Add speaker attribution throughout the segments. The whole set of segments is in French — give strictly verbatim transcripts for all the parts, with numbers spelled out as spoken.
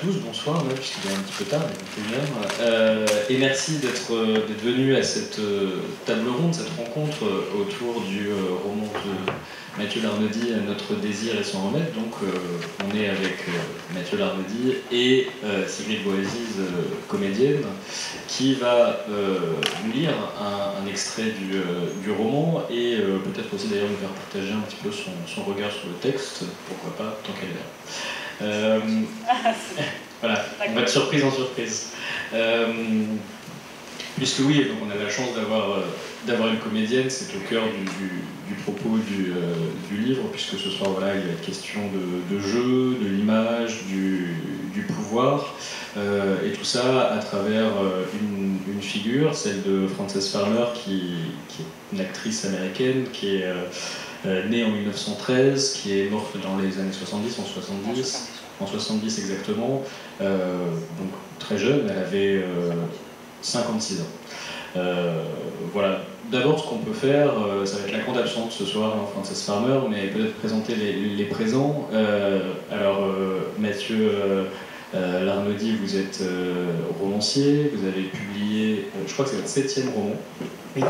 Speaker 1: tous, bonsoir, ouais, puisqu'il est un petit peu tard, il est vingt et une heures. Euh, et merci d'être d'être venu à cette euh, table ronde, cette rencontre euh, autour du euh, roman de Mathieu Larnedy, Notre désir et son remède. Donc euh, on est avec euh, Mathieu Larnedy et euh, Sigrid Boaziz, euh, comédienne, qui va euh, nous lire un, un extrait du, euh, du roman et euh, peut-être aussi d'ailleurs nous faire partager un petit peu son, son regard sur le texte, pourquoi pas, tant qu'elle est là. Euh, voilà, on va de surprise en surprise. Euh, puisque oui, donc on a la chance d'avoir euh, d'avoir une comédienne, c'est au cœur du, du, du propos du, euh, du livre, puisque ce soir voilà, il y a question de, de jeu, de l'image, du, du pouvoir, euh, et tout ça à travers euh, une, une figure, celle de Frances Farmer, qui, qui est une actrice américaine, qui est euh, Euh, née en mille neuf cent treize, qui est morte dans les années soixante-dix, en soixante-dix, en soixante-dix exactement, euh, donc très jeune, elle avait euh, cinquante-six ans. Euh, voilà, d'abord ce qu'on peut faire, euh, ça va être la grande absente ce soir, hein, Frances Farmer, mais peut-être présenter les, les présents. Euh, alors euh, Mathieu euh, euh, Larnedy, vous êtes euh, romancier, vous avez publié, euh, je crois que c'est votre septième roman.
Speaker 2: Oui.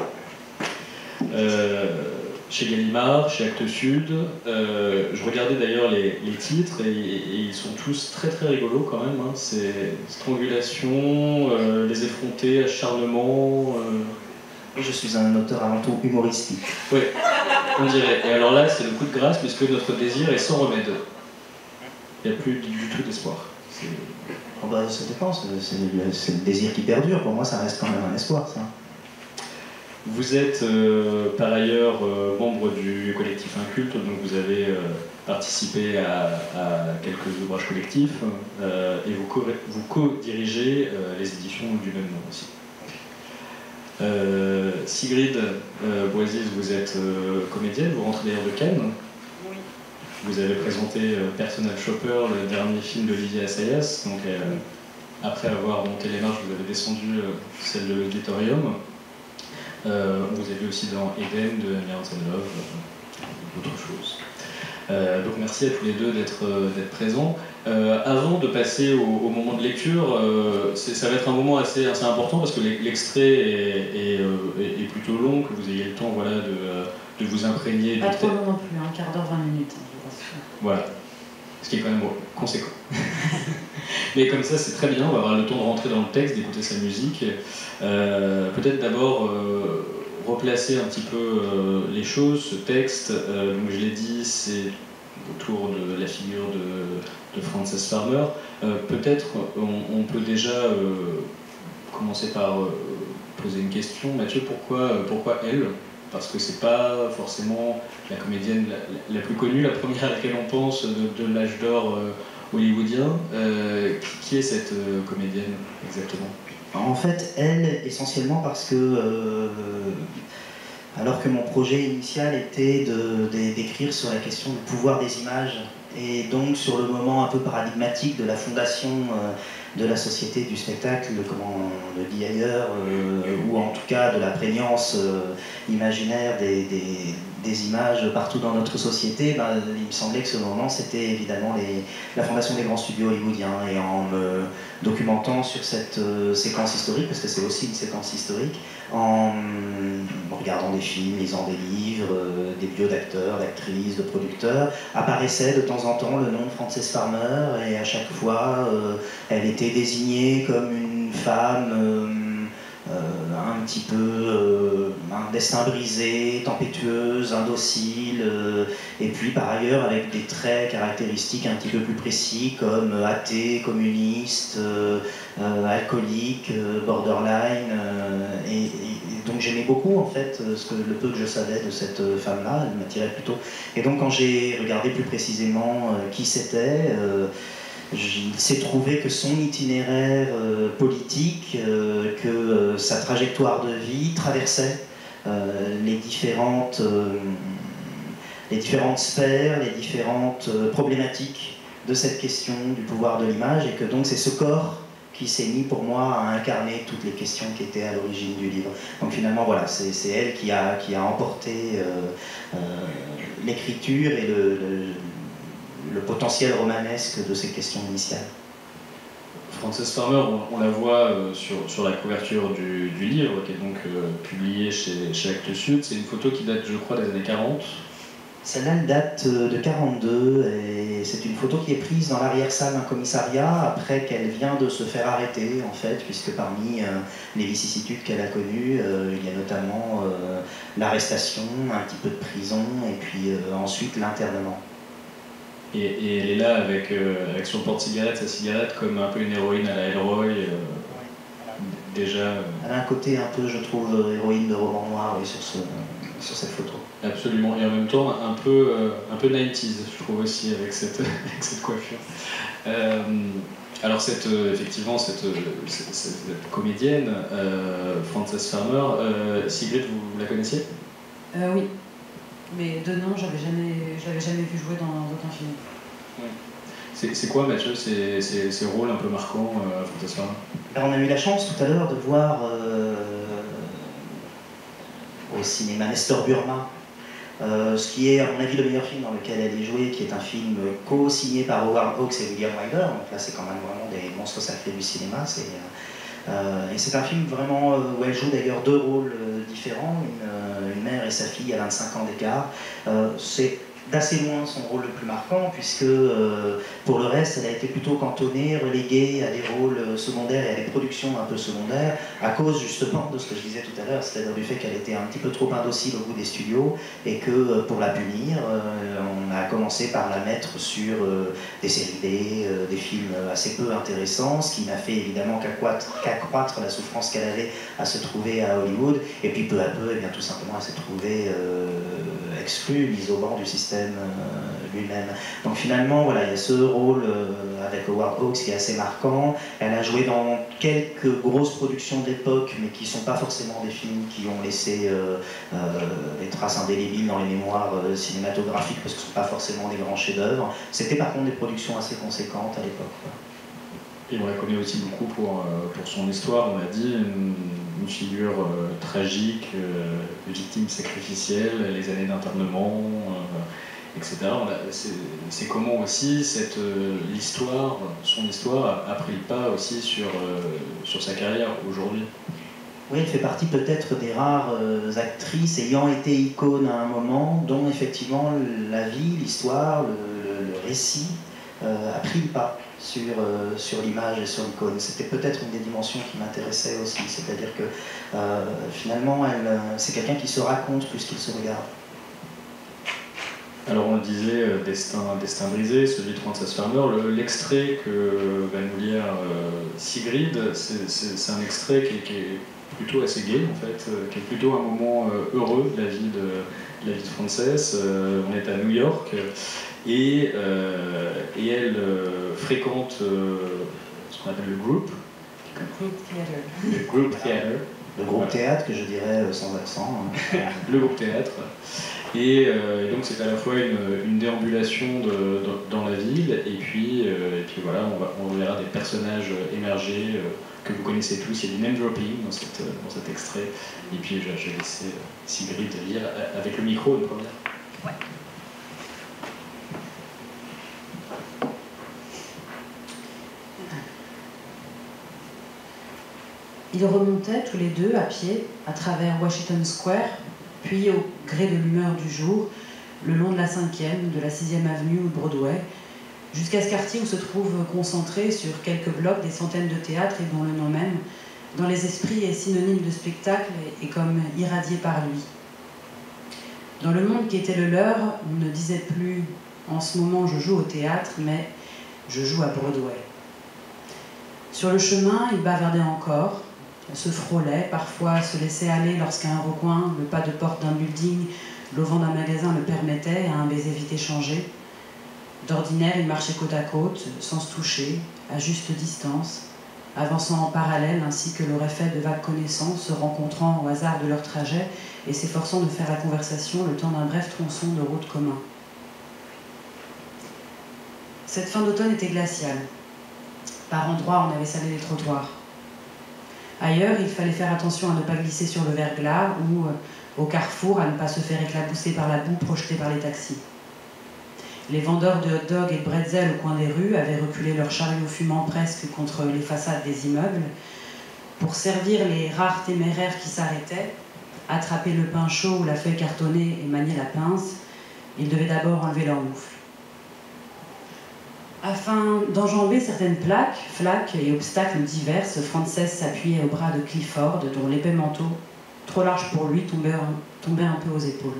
Speaker 1: Euh, chez Gallimard, chez Actes Sud. Euh, je regardais d'ailleurs les, les titres et, et ils sont tous très très rigolos quand même. Hein. C'est Strangulation, euh, Les Effrontés, Acharnement. Euh...
Speaker 2: Je suis un auteur avant tout humoristique.
Speaker 1: Oui, on dirait. Et alors là, c'est le coup de grâce puisque Notre désir est sans remède. Il n'y a plus du, du tout d'espoir.
Speaker 2: Oh bah, ça dépend, c'est le, le désir qui perdure. Pour moi, ça reste quand même un espoir, ça.
Speaker 1: Vous êtes euh, par ailleurs euh, membre du collectif Inculte, donc vous avez euh, participé à, à quelques ouvrages collectifs euh, et vous, co vous co-dirigez euh, les éditions du même nom aussi. Euh, Sigrid euh, Boaziz, vous êtes euh, comédienne, vous rentrez d'ailleurs de Cannes.
Speaker 3: Oui.
Speaker 1: Vous avez présenté euh, Personal Shopper, le dernier film d'Olivier Assayas, donc euh, oui. Après avoir monté les marches, vous avez descendu euh, celle de l'auditorium. Euh, vous avez vu aussi dans Eden de Miranda Love, euh, d'autres choses. Euh, donc merci à tous les deux d'être euh, d'être présents. Euh, avant de passer au, au moment de lecture, euh, ça va être un moment assez, assez important parce que l'extrait est, est, est, est plutôt long, que vous ayez le temps voilà, de, de vous imprégner.
Speaker 3: Pas trop long non plus, un quart d'heure, vingt minutes. Hein,
Speaker 1: voilà, ce qui est quand même bon, conséquent. Mais comme ça, c'est très bien, on va avoir le temps de rentrer dans le texte, d'écouter sa musique. Euh, Peut-être d'abord euh, replacer un petit peu euh, les choses, ce texte. Euh, donc je l'ai dit, c'est autour de la figure de, de Frances Farmer. Euh, Peut-être on, on peut déjà euh, commencer par euh, poser une question. Mathieu, pourquoi, pourquoi elle? Parce que c'est pas forcément la comédienne la, la plus connue, la première à laquelle on pense de, de l'âge d'or euh, hollywoodien. Euh, qui, qui est cette euh, comédienne exactement?
Speaker 2: En fait, elle, essentiellement parce que, euh, alors que mon projet initial était d'écrire sur la question du pouvoir des images, et donc sur le moment un peu paradigmatique de la fondation euh, de la société du spectacle, comme on le dit ailleurs, euh, ou en tout cas de la prégnance euh, imaginaire des, des, des images partout dans notre société, ben, il me semblait que ce moment c'était évidemment les, la fondation des grands studios hollywoodiens. Et en me documentant sur cette euh, séquence historique, parce que c'est aussi une séquence historique, en, en regardant des films, lisant des livres, euh, des bios d'acteurs, d'actrices, de producteurs, apparaissait de temps en temps le nom de Frances Farmer, et à chaque fois euh, elle était désignée comme une femme euh, euh, un petit peu euh, un destin brisé, tempétueuse, indocile, euh, et puis par ailleurs avec des traits caractéristiques un petit peu plus précis comme athée, communiste, euh, euh, alcoolique, euh, borderline, euh, et, et donc j'aimais beaucoup en fait ce que, le peu que je savais de cette femme-là, elle m'attirait plutôt. Et donc quand j'ai regardé plus précisément euh, qui c'était, euh, il s'est trouvé que son itinéraire euh, politique, euh, que euh, sa trajectoire de vie traversait euh, les, différentes, euh, les différentes sphères, les différentes euh, problématiques de cette question du pouvoir de l'image, et que donc c'est ce corps qui s'est mis pour moi à incarner toutes les questions qui étaient à l'origine du livre. Donc finalement voilà, c'est elle qui a, qui a emporté euh, euh, l'écriture et le, le le potentiel romanesque de ces questions initiales.
Speaker 1: Frances Farmer, on, on la voit euh, sur, sur la couverture du, du livre, qui est donc euh, publié chez, chez Actes Sud. C'est une photo qui date, je crois, des années quarante.
Speaker 2: Celle-là, elle date de quarante-deux, et c'est une photo qui est prise dans l'arrière-salle d'un commissariat après qu'elle vient de se faire arrêter, en fait, puisque parmi euh, les vicissitudes qu'elle a connues, euh, il y a notamment euh, l'arrestation, un petit peu de prison, et puis euh, ensuite l'internement.
Speaker 1: Et, et elle est là avec, euh, avec son porte-cigarette, sa cigarette, comme un peu une héroïne à la Elroy, euh, déjà... Euh...
Speaker 2: Elle a un côté un peu, je trouve, héroïne de roman noir, oui, sur, ce, sur cette photo.
Speaker 1: Absolument, et en même temps un peu, euh, un peu nineties, je trouve aussi, avec cette, avec cette coiffure. Euh, alors cette, euh, effectivement, cette, cette, cette comédienne, euh, Frances Farmer, euh, Sigrid, vous, vous la connaissiez?
Speaker 3: euh, Oui, mais de nom, je n'avais jamais, j'avais jamais vu jouer dans aucun film.
Speaker 1: Oui. C'est quoi, Mathieu, ces, ces, ces rôles un peu marquants, euh, Frances Farmer?
Speaker 2: Alors, on a eu la chance tout à l'heure de voir euh, au cinéma Nestor Burma, Euh, ce qui est, à mon avis, le meilleur film dans lequel elle est jouée, qui est un film co-signé par Howard Hawks et William Wyler. Donc là, c'est quand même vraiment des monstres sacrés du cinéma. Euh, et c'est un film vraiment euh, où elle joue d'ailleurs deux rôles euh, différents, une, euh, une mère et sa fille à vingt-cinq ans d'écart. Euh, c'est d'assez loin son rôle le plus marquant, puisque euh, pour le reste, elle a été plutôt cantonnée, reléguée à des rôles secondaires et à des productions un peu secondaires, à cause justement de ce que je disais tout à l'heure, c'est-à-dire du fait qu'elle était un petit peu trop indocile au goût des studios, et que pour la punir, euh, on a commencé par la mettre sur euh, des séries B, euh, des films assez peu intéressants, ce qui n'a fait évidemment qu'accroître qu'accroître la souffrance qu'elle avait à se trouver à Hollywood, et puis peu à peu, et bien, tout simplement, elle s'est trouvée euh, exclue, mise au banc du système euh, lui-même. Donc finalement, voilà, il y a ce rôle euh, avec Howard Hawks qui est assez marquant. Elle a joué dans quelques grosses productions d'époque, mais qui ne sont pas forcément des films qui ont laissé euh, euh, des traces indélébiles dans les mémoires euh, cinématographiques, parce que ce ne sont pas forcément des grands chefs-d'œuvre. C'était par contre des productions assez conséquentes à l'époque.
Speaker 1: Et on la connaît aussi beaucoup pour, pour son histoire, on l'a dit, une, une figure euh, tragique, euh, victime sacrificielle, les années d'internement, euh, et cetera. C'est comment aussi cette euh, l'histoire, son histoire a, a pris le pas aussi sur, euh, sur sa carrière aujourd'hui.
Speaker 2: Oui, elle fait partie peut-être des rares euh, actrices ayant été icône à un moment, dont effectivement la vie, l'histoire, le, le, le récit euh, a pris le pas sur, euh, sur l'image et sur l'icône. C'était peut-être une des dimensions qui m'intéressait aussi, c'est-à-dire que euh, finalement, c'est quelqu'un qui se raconte plus qu'il se regarde.
Speaker 1: Alors on le disait, euh, destin, destin brisé, celui de Frances Farmer, l'extrait que va nous lire euh, Sigrid, c'est un extrait qui est, qui est plutôt assez gai en fait, euh, qui est plutôt un moment euh, heureux de la vie de, de, la vie de Frances. Euh, on est à New York et, euh, et elle euh, fréquente euh, ce qu'on appelle le group.
Speaker 3: Le group theater.
Speaker 1: Le group theater.
Speaker 2: Le groupe théâtre, que je dirais sans accent.
Speaker 1: Le groupe théâtre. Et, euh, et donc c'est à la fois une, une déambulation de, de, dans la ville, et puis, euh, et puis voilà, on, va, on verra des personnages émerger euh, que vous connaissez tous. Il y a du name dropping dans, cette, dans cet extrait. Et puis je, je vais laisser Sigrid lire avec le micro une première.
Speaker 3: Ouais. Ils remontaient tous les deux à pied à travers Washington Square, puis au gré de l'humeur du jour, le long de la cinquième, de la sixième avenue ou de Broadway, jusqu'à ce quartier où se trouvent concentrés sur quelques blocs des centaines de théâtres et dont le nom même, dans les esprits, est synonyme de spectacle et comme irradié par lui. Dans le monde qui était le leur, on ne disait plus « en ce moment je joue au théâtre », mais « je joue à Broadway ». Sur le chemin, ils bavardaient encore, se frôlaient, parfois se laissaient aller lorsqu'à un recoin, le pas de porte d'un building, l'auvent d'un magasin le permettait, à un baiser vite échangé. D'ordinaire, ils marchaient côte à côte, sans se toucher, à juste distance, avançant en parallèle ainsi que l'aurait fait de vagues connaissances, se rencontrant au hasard de leur trajet et s'efforçant de faire la conversation le temps d'un bref tronçon de route commun. Cette fin d'automne était glaciale. Par endroits, on avait salé les trottoirs. Ailleurs, il fallait faire attention à ne pas glisser sur le verglas ou, euh, au carrefour, à ne pas se faire éclabousser par la boue projetée par les taxis. Les vendeurs de hot dogs et de bretzel au coin des rues avaient reculé leurs chariots fumants presque contre les façades des immeubles. Pour servir les rares téméraires qui s'arrêtaient, attraper le pain chaud ou la feuille cartonnée et manier la pince, ils devaient d'abord enlever leur moufle. Afin d'enjamber certaines plaques, flaques et obstacles divers, Frances s'appuyait au bras de Clifford, dont l'épais manteau, trop large pour lui, tombait un, tombait un peu aux épaules.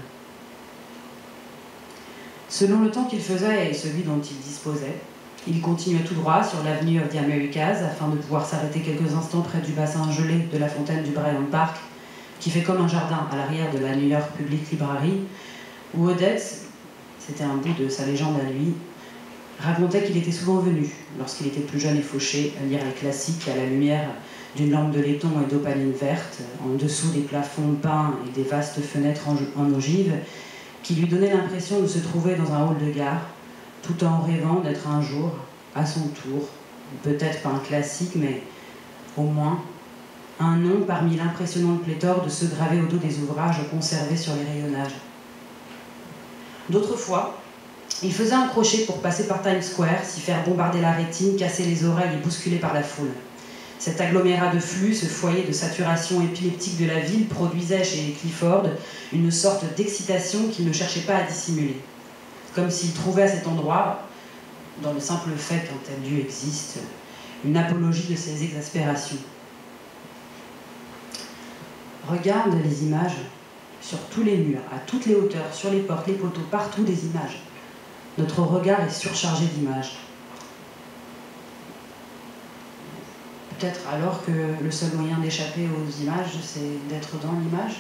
Speaker 3: Selon le temps qu'il faisait et celui dont il disposait, il continuait tout droit sur l'avenue of the Americas afin de pouvoir s'arrêter quelques instants près du bassin gelé de la fontaine du Bryant Park, qui fait comme un jardin à l'arrière de la New York Public Library, où Odette, c'était un bout de sa légende à lui, racontait qu'il était souvent venu, lorsqu'il était plus jeune et fauché, à lire les classiques à la lumière d'une lampe de laiton et d'opaline verte, en dessous des plafonds peints et des vastes fenêtres en ogive, qui lui donnaient l'impression de se trouver dans un hall de gare, tout en rêvant d'être un jour, à son tour, peut-être pas un classique, mais au moins un nom parmi l'impressionnante pléthore de ceux gravés au dos des ouvrages conservés sur les rayonnages. D'autres fois, il faisait un crochet pour passer par Times Square, s'y faire bombarder la rétine, casser les oreilles et bousculer par la foule. Cet agglomérat de flux, ce foyer de saturation épileptique de la ville, produisait chez Clifford une sorte d'excitation qu'il ne cherchait pas à dissimuler. Comme s'il trouvait à cet endroit, dans le simple fait qu'un tel lieu existe, une apologie de ses exaspérations. Regarde les images sur tous les murs, à toutes les hauteurs, sur les portes, les poteaux, partout des images. Notre regard est surchargé d'images. Peut-être alors que le seul moyen d'échapper aux images, c'est d'être dans l'image.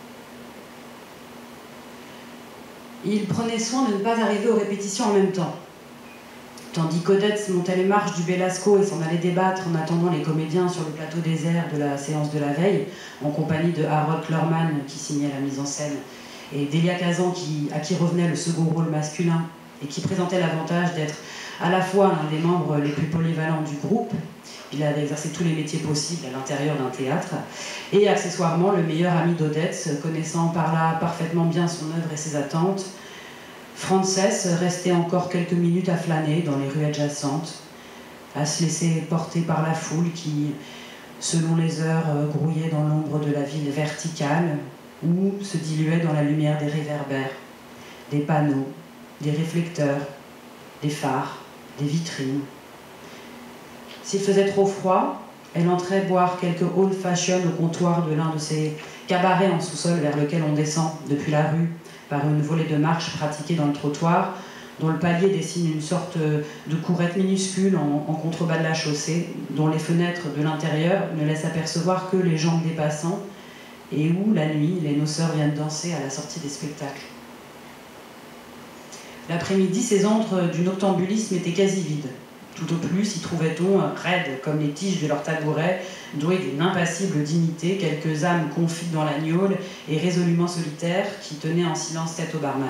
Speaker 3: Il prenait soin de ne pas arriver aux répétitions en même temps. Tandis qu'Odette montait les marches du Belasco et s'en allait débattre en attendant les comédiens sur le plateau désert de la séance de la veille, en compagnie de Harold Clurman qui signait la mise en scène, et d'Elia Kazan qui, à qui revenait le second rôle masculin, et qui présentait l'avantage d'être à la fois l'un des membres les plus polyvalents du groupe, il avait exercé tous les métiers possibles à l'intérieur d'un théâtre, et accessoirement le meilleur ami d'Odette, connaissant par là parfaitement bien son œuvre et ses attentes. Frances restait encore quelques minutes à flâner dans les rues adjacentes, à se laisser porter par la foule qui, selon les heures, grouillait dans l'ombre de la ville verticale ou se diluait dans la lumière des réverbères, des panneaux, des réflecteurs, des phares, des vitrines. S'il faisait trop froid, elle entrait boire quelques old fashion au comptoir de l'un de ces cabarets en sous-sol vers lequel on descend depuis la rue par une volée de marche pratiquée dans le trottoir, dont le palier dessine une sorte de courette minuscule en, en contrebas de la chaussée, dont les fenêtres de l'intérieur ne laissent apercevoir que les jambes des passants, et où, la nuit, les noceurs viennent danser à la sortie des spectacles. L'après-midi, ces antres du noctambulisme étaient quasi vides. Tout au plus y trouvait-on, raides comme les tiges de leurs tabourets, doués d'une impassible dignité, quelques âmes confites dans la gnôle et résolument solitaires qui tenaient en silence tête au barman.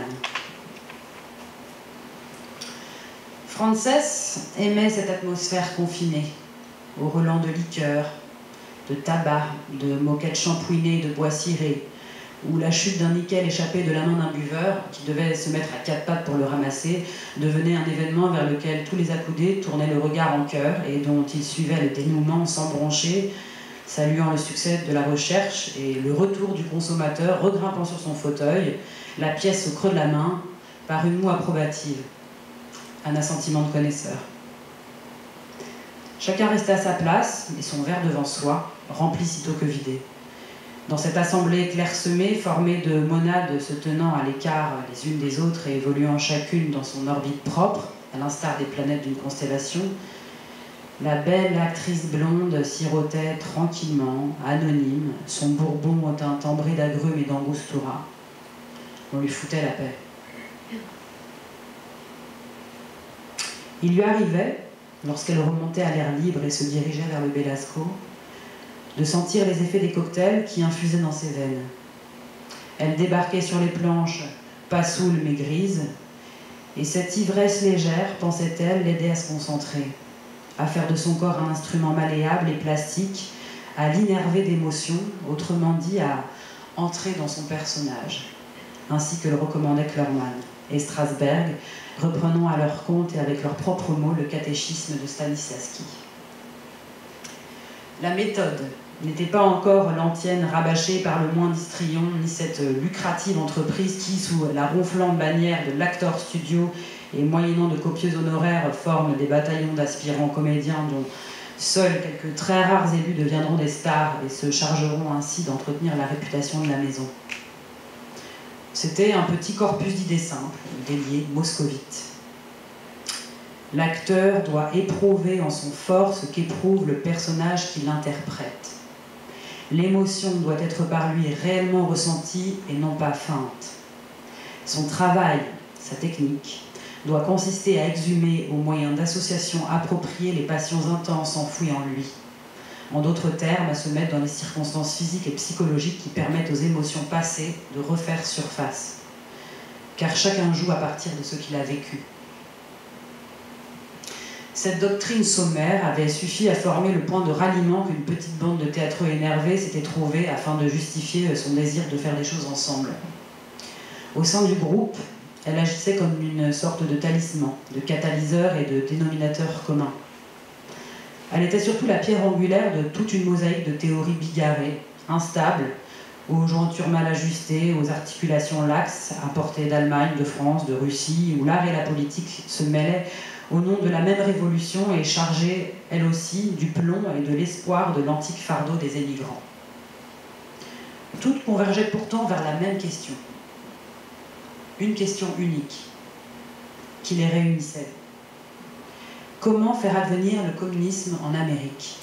Speaker 3: Frances aimait cette atmosphère confinée, au relent de liqueurs, de tabac, de moquettes shampouinées, de bois cirés, où la chute d'un nickel échappé de la main d'un buveur, qui devait se mettre à quatre pattes pour le ramasser, devenait un événement vers lequel tous les accoudés tournaient le regard en chœur et dont ils suivaient le dénouement sans broncher, saluant le succès de la recherche et le retour du consommateur regrimpant sur son fauteuil, la pièce au creux de la main, par une moue approbative, un assentiment de connaisseur. Chacun restait à sa place et son verre devant soi, rempli sitôt que vidé. Dans cette assemblée clairsemée, formée de monades se tenant à l'écart les unes des autres et évoluant chacune dans son orbite propre, à l'instar des planètes d'une constellation, la belle actrice blonde sirotait tranquillement, anonyme, son bourbon au teint timbré d'agrumes et d'angostura. On lui foutait la paix. Il lui arrivait, lorsqu'elle remontait à l'air libre et se dirigeait vers le Belasco, de sentir les effets des cocktails qui infusaient dans ses veines. Elle débarquait sur les planches, pas saoule mais grise, et cette ivresse légère, pensait-elle, l'aidait à se concentrer, à faire de son corps un instrument malléable et plastique, à l'innerver d'émotions, autrement dit à entrer dans son personnage, ainsi que le recommandait Clurman. et Strasberg, reprenant à leur compte et avec leurs propres mots le catéchisme de Stanislavski. La méthode n'était pas encore l'antienne rabâchée par le moindre histrion, ni cette lucrative entreprise qui, sous la ronflante bannière de l'Actor Studio et moyennant de copieux honoraires, forme des bataillons d'aspirants comédiens dont seuls quelques très rares élus deviendront des stars et se chargeront ainsi d'entretenir la réputation de la maison. C'était un petit corpus d'idées simples, délié moscovite. L'acteur doit éprouver en son fort ce qu'éprouve le personnage qui l'interprète. L'émotion doit être par lui réellement ressentie et non pas feinte. Son travail, sa technique, doit consister à exhumer au moyen d'associations appropriées les passions intenses enfouies en lui. En d'autres termes, à se mettre dans les circonstances physiques et psychologiques qui permettent aux émotions passées de refaire surface. Car chacun joue à partir de ce qu'il a vécu. Cette doctrine sommaire avait suffi à former le point de ralliement qu'une petite bande de théâtreux énervés s'était trouvée afin de justifier son désir de faire des choses ensemble. Au sein du groupe, elle agissait comme une sorte de talisman, de catalyseur et de dénominateur commun. Elle était surtout la pierre angulaire de toute une mosaïque de théories bigarrées, instables, aux jointures mal ajustées, aux articulations laxes, importées d'Allemagne, de France, de Russie, où l'art et la politique se mêlaient au nom de la même révolution et chargée, elle aussi, du plomb et de l'espoir de l'antique fardeau des émigrants. Toutes convergeaient pourtant vers la même question. Une question unique, qui les réunissait. Comment faire advenir le communisme en Amérique?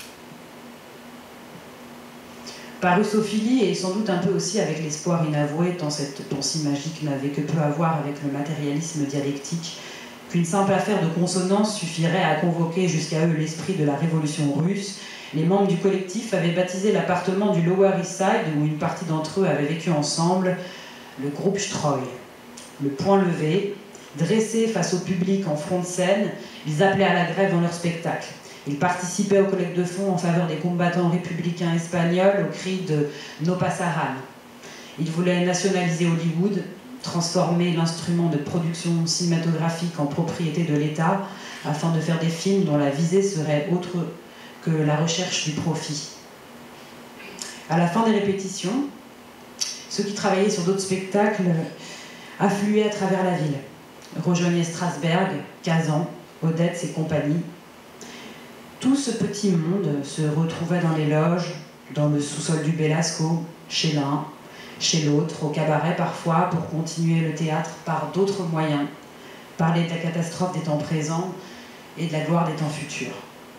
Speaker 3: Par russophilie et sans doute un peu aussi avec l'espoir inavoué, tant cette pensée magique n'avait que peu à voir avec le matérialisme dialectique, qu'une simple affaire de consonance suffirait à convoquer jusqu'à eux l'esprit de la révolution russe, les membres du collectif avaient baptisé l'appartement du Lower East Side, où une partie d'entre eux avait vécu ensemble, le groupe Streu. Le poing levé, dressés face au public en front de scène, ils appelaient à la grève dans leur spectacle. Ils participaient aux collectes de fonds en faveur des combattants républicains espagnols au cri de « No pasaran ». Ils voulaient nationaliser Hollywood, transformer l'instrument de production cinématographique en propriété de l'État afin de faire des films dont la visée serait autre que la recherche du profit. À la fin des répétitions, ceux qui travaillaient sur d'autres spectacles affluaient à travers la ville, rejoignaient Strasberg, Kazan, Odette et compagnie. Tout ce petit monde se retrouvait dans les loges, dans le sous-sol du Belasco, chez l'un, chez l'autre, au cabaret parfois, pour continuer le théâtre par d'autres moyens, parler de la catastrophe des temps présents et de la gloire des temps futurs.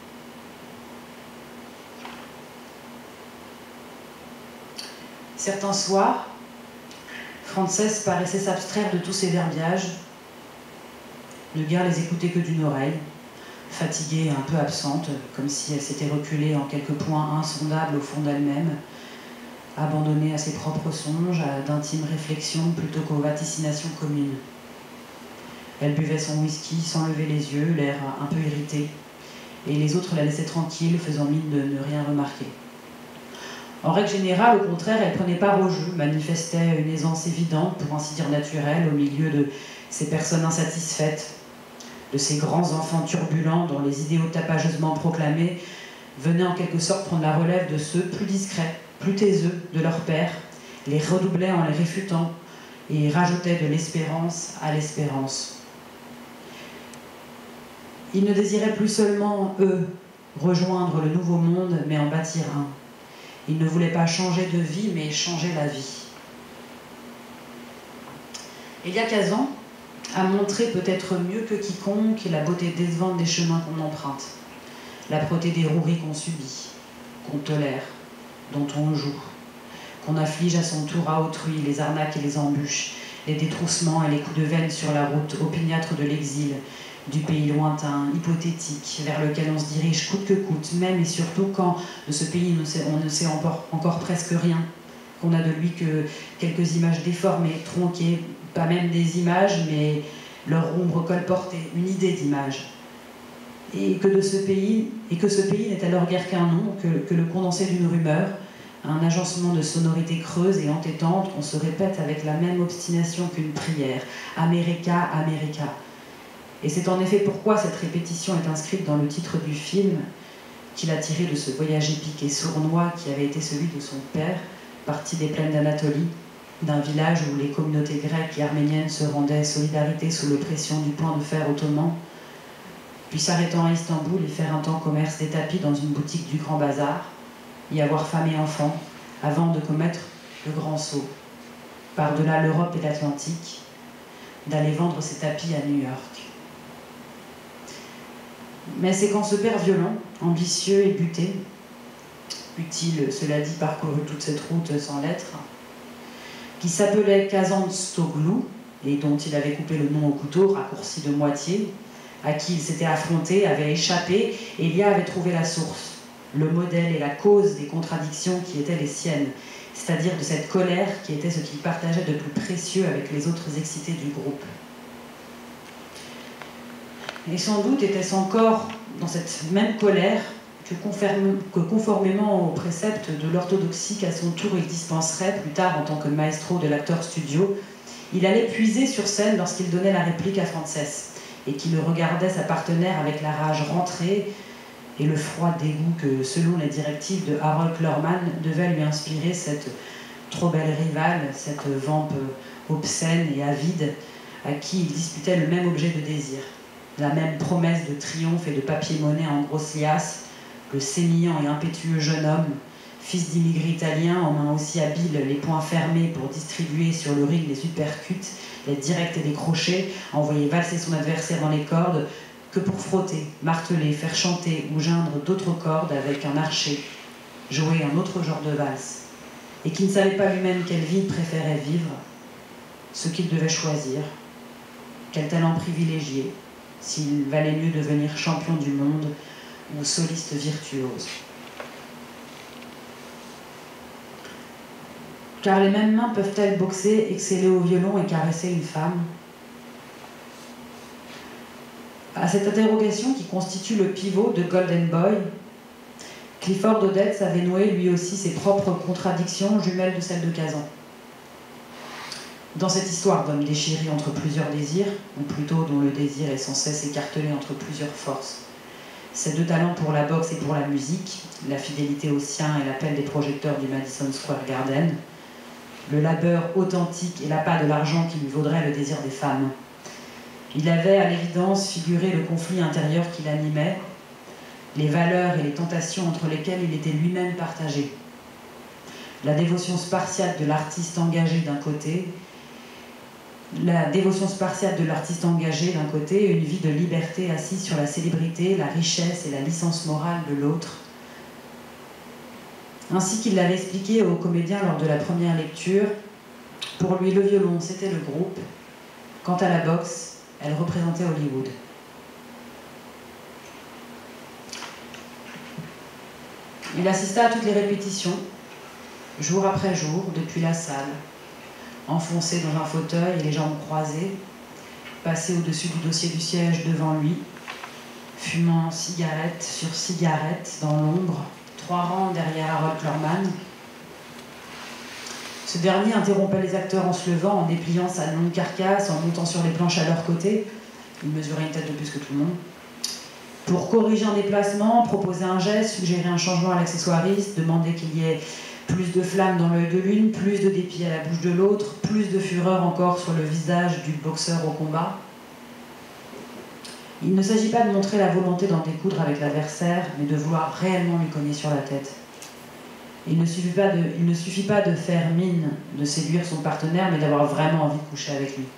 Speaker 3: Certains soirs, Frances paraissait s'abstraire de tous ces verbiages, ne guère les écouter que d'une oreille, fatiguée et un peu absente, comme si elle s'était reculée en quelques points insondables au fond d'elle-même, abandonnée à ses propres songes, à d'intimes réflexions plutôt qu'aux vaticinations communes. Elle buvait son whisky sans lever les yeux, l'air un peu irrité, et les autres la laissaient tranquille, faisant mine de ne rien remarquer. En règle générale, au contraire, elle prenait part au jeu, manifestait une aisance évidente, pour ainsi dire naturelle, au milieu de ces personnes insatisfaites, de ces grands enfants turbulents dont les idéaux tapageusement proclamés venaient en quelque sorte prendre la relève de ceux plus discrets, plus taiseux de leur père, les redoublaient en les réfutant et rajoutaient de l'espérance à l'espérance. Ils ne désiraient plus seulement, eux, rejoindre le nouveau monde, mais en bâtir un. Ils ne voulaient pas changer de vie, mais changer la vie. Elia Kazan a montré peut-être mieux que quiconque la beauté décevante des chemins qu'on emprunte, l'âpreté des roueries qu'on subit, qu'on tolère, dont on joue, qu'on afflige à son tour à autrui, les arnaques et les embûches, les détroussements et les coups de veine sur la route opiniâtre de l'exil, du pays lointain, hypothétique, vers lequel on se dirige coûte que coûte, même et surtout quand de ce pays on ne sait encore, encore presque rien, qu'on n'a de lui que quelques images déformées, tronquées, pas même des images, mais leur ombre colportée, une idée d'image. Et que de ce pays, et que ce pays n'est alors guère qu'un nom, que, que le condensé d'une rumeur, un agencement de sonorités creuses et entêtantes qu'on se répète avec la même obstination qu'une prière. America, America. Et c'est en effet pourquoi cette répétition est inscrite dans le titre du film, qu'il a tiré de ce voyage épique et sournois qui avait été celui de son père, parti des plaines d'Anatolie, d'un village où les communautés grecques et arméniennes se rendaient solidarité sous l'oppression du point de fer ottoman, puis s'arrêtant à Istanbul et faire un temps commerce des tapis dans une boutique du Grand Bazar, y avoir femme et enfant, avant de commettre le grand saut, par-delà l'Europe et l'Atlantique, d'aller vendre ses tapis à New York. Mais c'est quand ce père violent, ambitieux et buté, eut-il, cela dit, parcouru toute cette route sans lettres, qui s'appelait Kazantzoglu, et dont il avait coupé le nom au couteau, raccourci de moitié, à qui il s'était affronté, avait échappé, et Elia avait trouvé la source, le modèle et la cause des contradictions qui étaient les siennes, c'est-à-dire de cette colère qui était ce qu'il partageait de plus précieux avec les autres excités du groupe. Et sans doute était-ce encore dans cette même colère que, que conformément au précepte de l'orthodoxie qu'à son tour il dispenserait plus tard en tant que maestro de l'acteur studio, il allait puiser sur scène lorsqu'il donnait la réplique à Frances et qu'il regardait sa partenaire avec la rage rentrée et le froid dégoût que, selon les directives de Harold Clurman, devait lui inspirer cette trop belle rivale, cette vampe obscène et avide à qui il disputait le même objet de désir, la même promesse de triomphe et de papier-monnaie en grosse liasse, le sémillant et impétueux jeune homme, fils d'immigrés italiens, aux mains aussi habiles, les poings fermés pour distribuer sur le ring les uppercuts, les directs et les crochets, envoyer valser son adversaire dans les cordes, que pour frotter, marteler, faire chanter ou geindre d'autres cordes avec un archer, jouer un autre genre de valse, et qui ne savait pas lui-même quelle vie il préférait vivre, ce qu'il devait choisir, quel talent privilégié, s'il valait mieux devenir champion du monde ou soliste virtuose. Car les mêmes mains peuvent-elles boxer, exceller au violon et caresser une femme ? À cette interrogation qui constitue le pivot de Golden Boy, Clifford Odets avait noué lui aussi ses propres contradictions, jumelles de celles de Kazan. Dans cette histoire d'homme déchiré entre plusieurs désirs, ou plutôt dont le désir est sans cesse écartelé entre plusieurs forces, ses deux talents pour la boxe et pour la musique, la fidélité au sien et l'appel des projecteurs du Madison Square Garden, le labeur authentique et l'appât de l'argent qui lui vaudrait le désir des femmes. Il avait à l'évidence figuré le conflit intérieur qui l'animait, les valeurs et les tentations entre lesquelles il était lui-même partagé. La dévotion spartiate de l'artiste engagé d'un côté, la dévotion spartiate de l'artiste engagé d'un côté, une vie de liberté assise sur la célébrité, la richesse et la licence morale de l'autre. Ainsi qu'il l'avait expliqué aux comédiens lors de la première lecture, pour lui le violon c'était le groupe, quant à la boxe, elle représentait Hollywood. Il assista à toutes les répétitions, jour après jour, depuis la salle, enfoncé dans un fauteuil et les jambes croisées, passé au-dessus du dossier du siège devant lui, fumant cigarette sur cigarette dans l'ombre, trois rangs derrière Harold Clurman. Ce dernier interrompait les acteurs en se levant, en dépliant sa longue carcasse, en montant sur les planches à leur côté. Il mesurait une tête de plus que tout le monde. Pour corriger un déplacement, proposer un geste, suggérer un changement à l'accessoiriste, demander qu'il y ait plus de flammes dans l'œil de l'une, plus de dépit à la bouche de l'autre, plus de fureur encore sur le visage du boxeur au combat. Il ne s'agit pas de montrer la volonté d'en découdre avec l'adversaire, mais de vouloir réellement lui cogner sur la tête. Il ne suffit pas de, il ne suffit pas de faire mine de séduire son partenaire, mais d'avoir vraiment envie de coucher avec lui.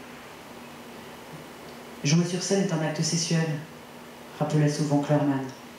Speaker 3: Jouer sur scène est un acte sexuel, rappelait souvent Clurman.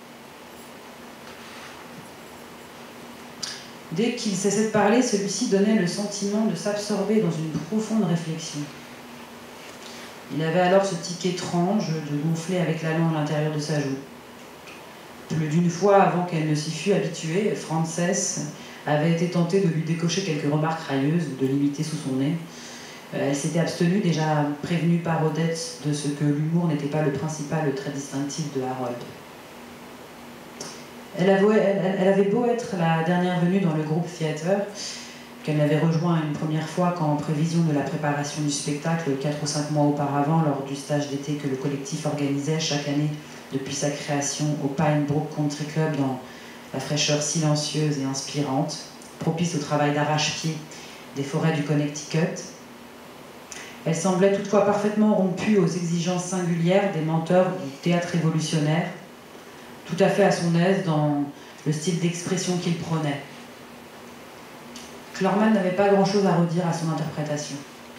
Speaker 3: Dès qu'il cessait de parler, celui-ci donnait le sentiment de s'absorber dans une profonde réflexion. Il avait alors ce tic étrange de gonfler avec la langue à l'intérieur de sa joue. Plus d'une fois, avant qu'elle ne s'y fût habituée, Frances avait été tentée de lui décocher quelques remarques railleuses ou de l'imiter sous son nez. Elle s'était abstenue, déjà prévenue par Odette de ce que l'humour n'était pas le principal trait distinctif de Harold. Elle avait, elle, elle avait beau être la dernière venue dans le groupe Theater, qu'elle avait rejoint une première fois quand, en prévision de la préparation du spectacle, quatre ou cinq mois auparavant, lors du stage d'été que le collectif organisait chaque année depuis sa création au Pine Brook Country Club dans la fraîcheur silencieuse et inspirante, propice au travail d'arrache-pied des forêts du Connecticut. Elle semblait toutefois parfaitement rompue aux exigences singulières des menteurs du théâtre révolutionnaire, tout à fait à son aise dans le style d'expression qu'il prônait. Klorman n'avait pas grand-chose à redire à son interprétation.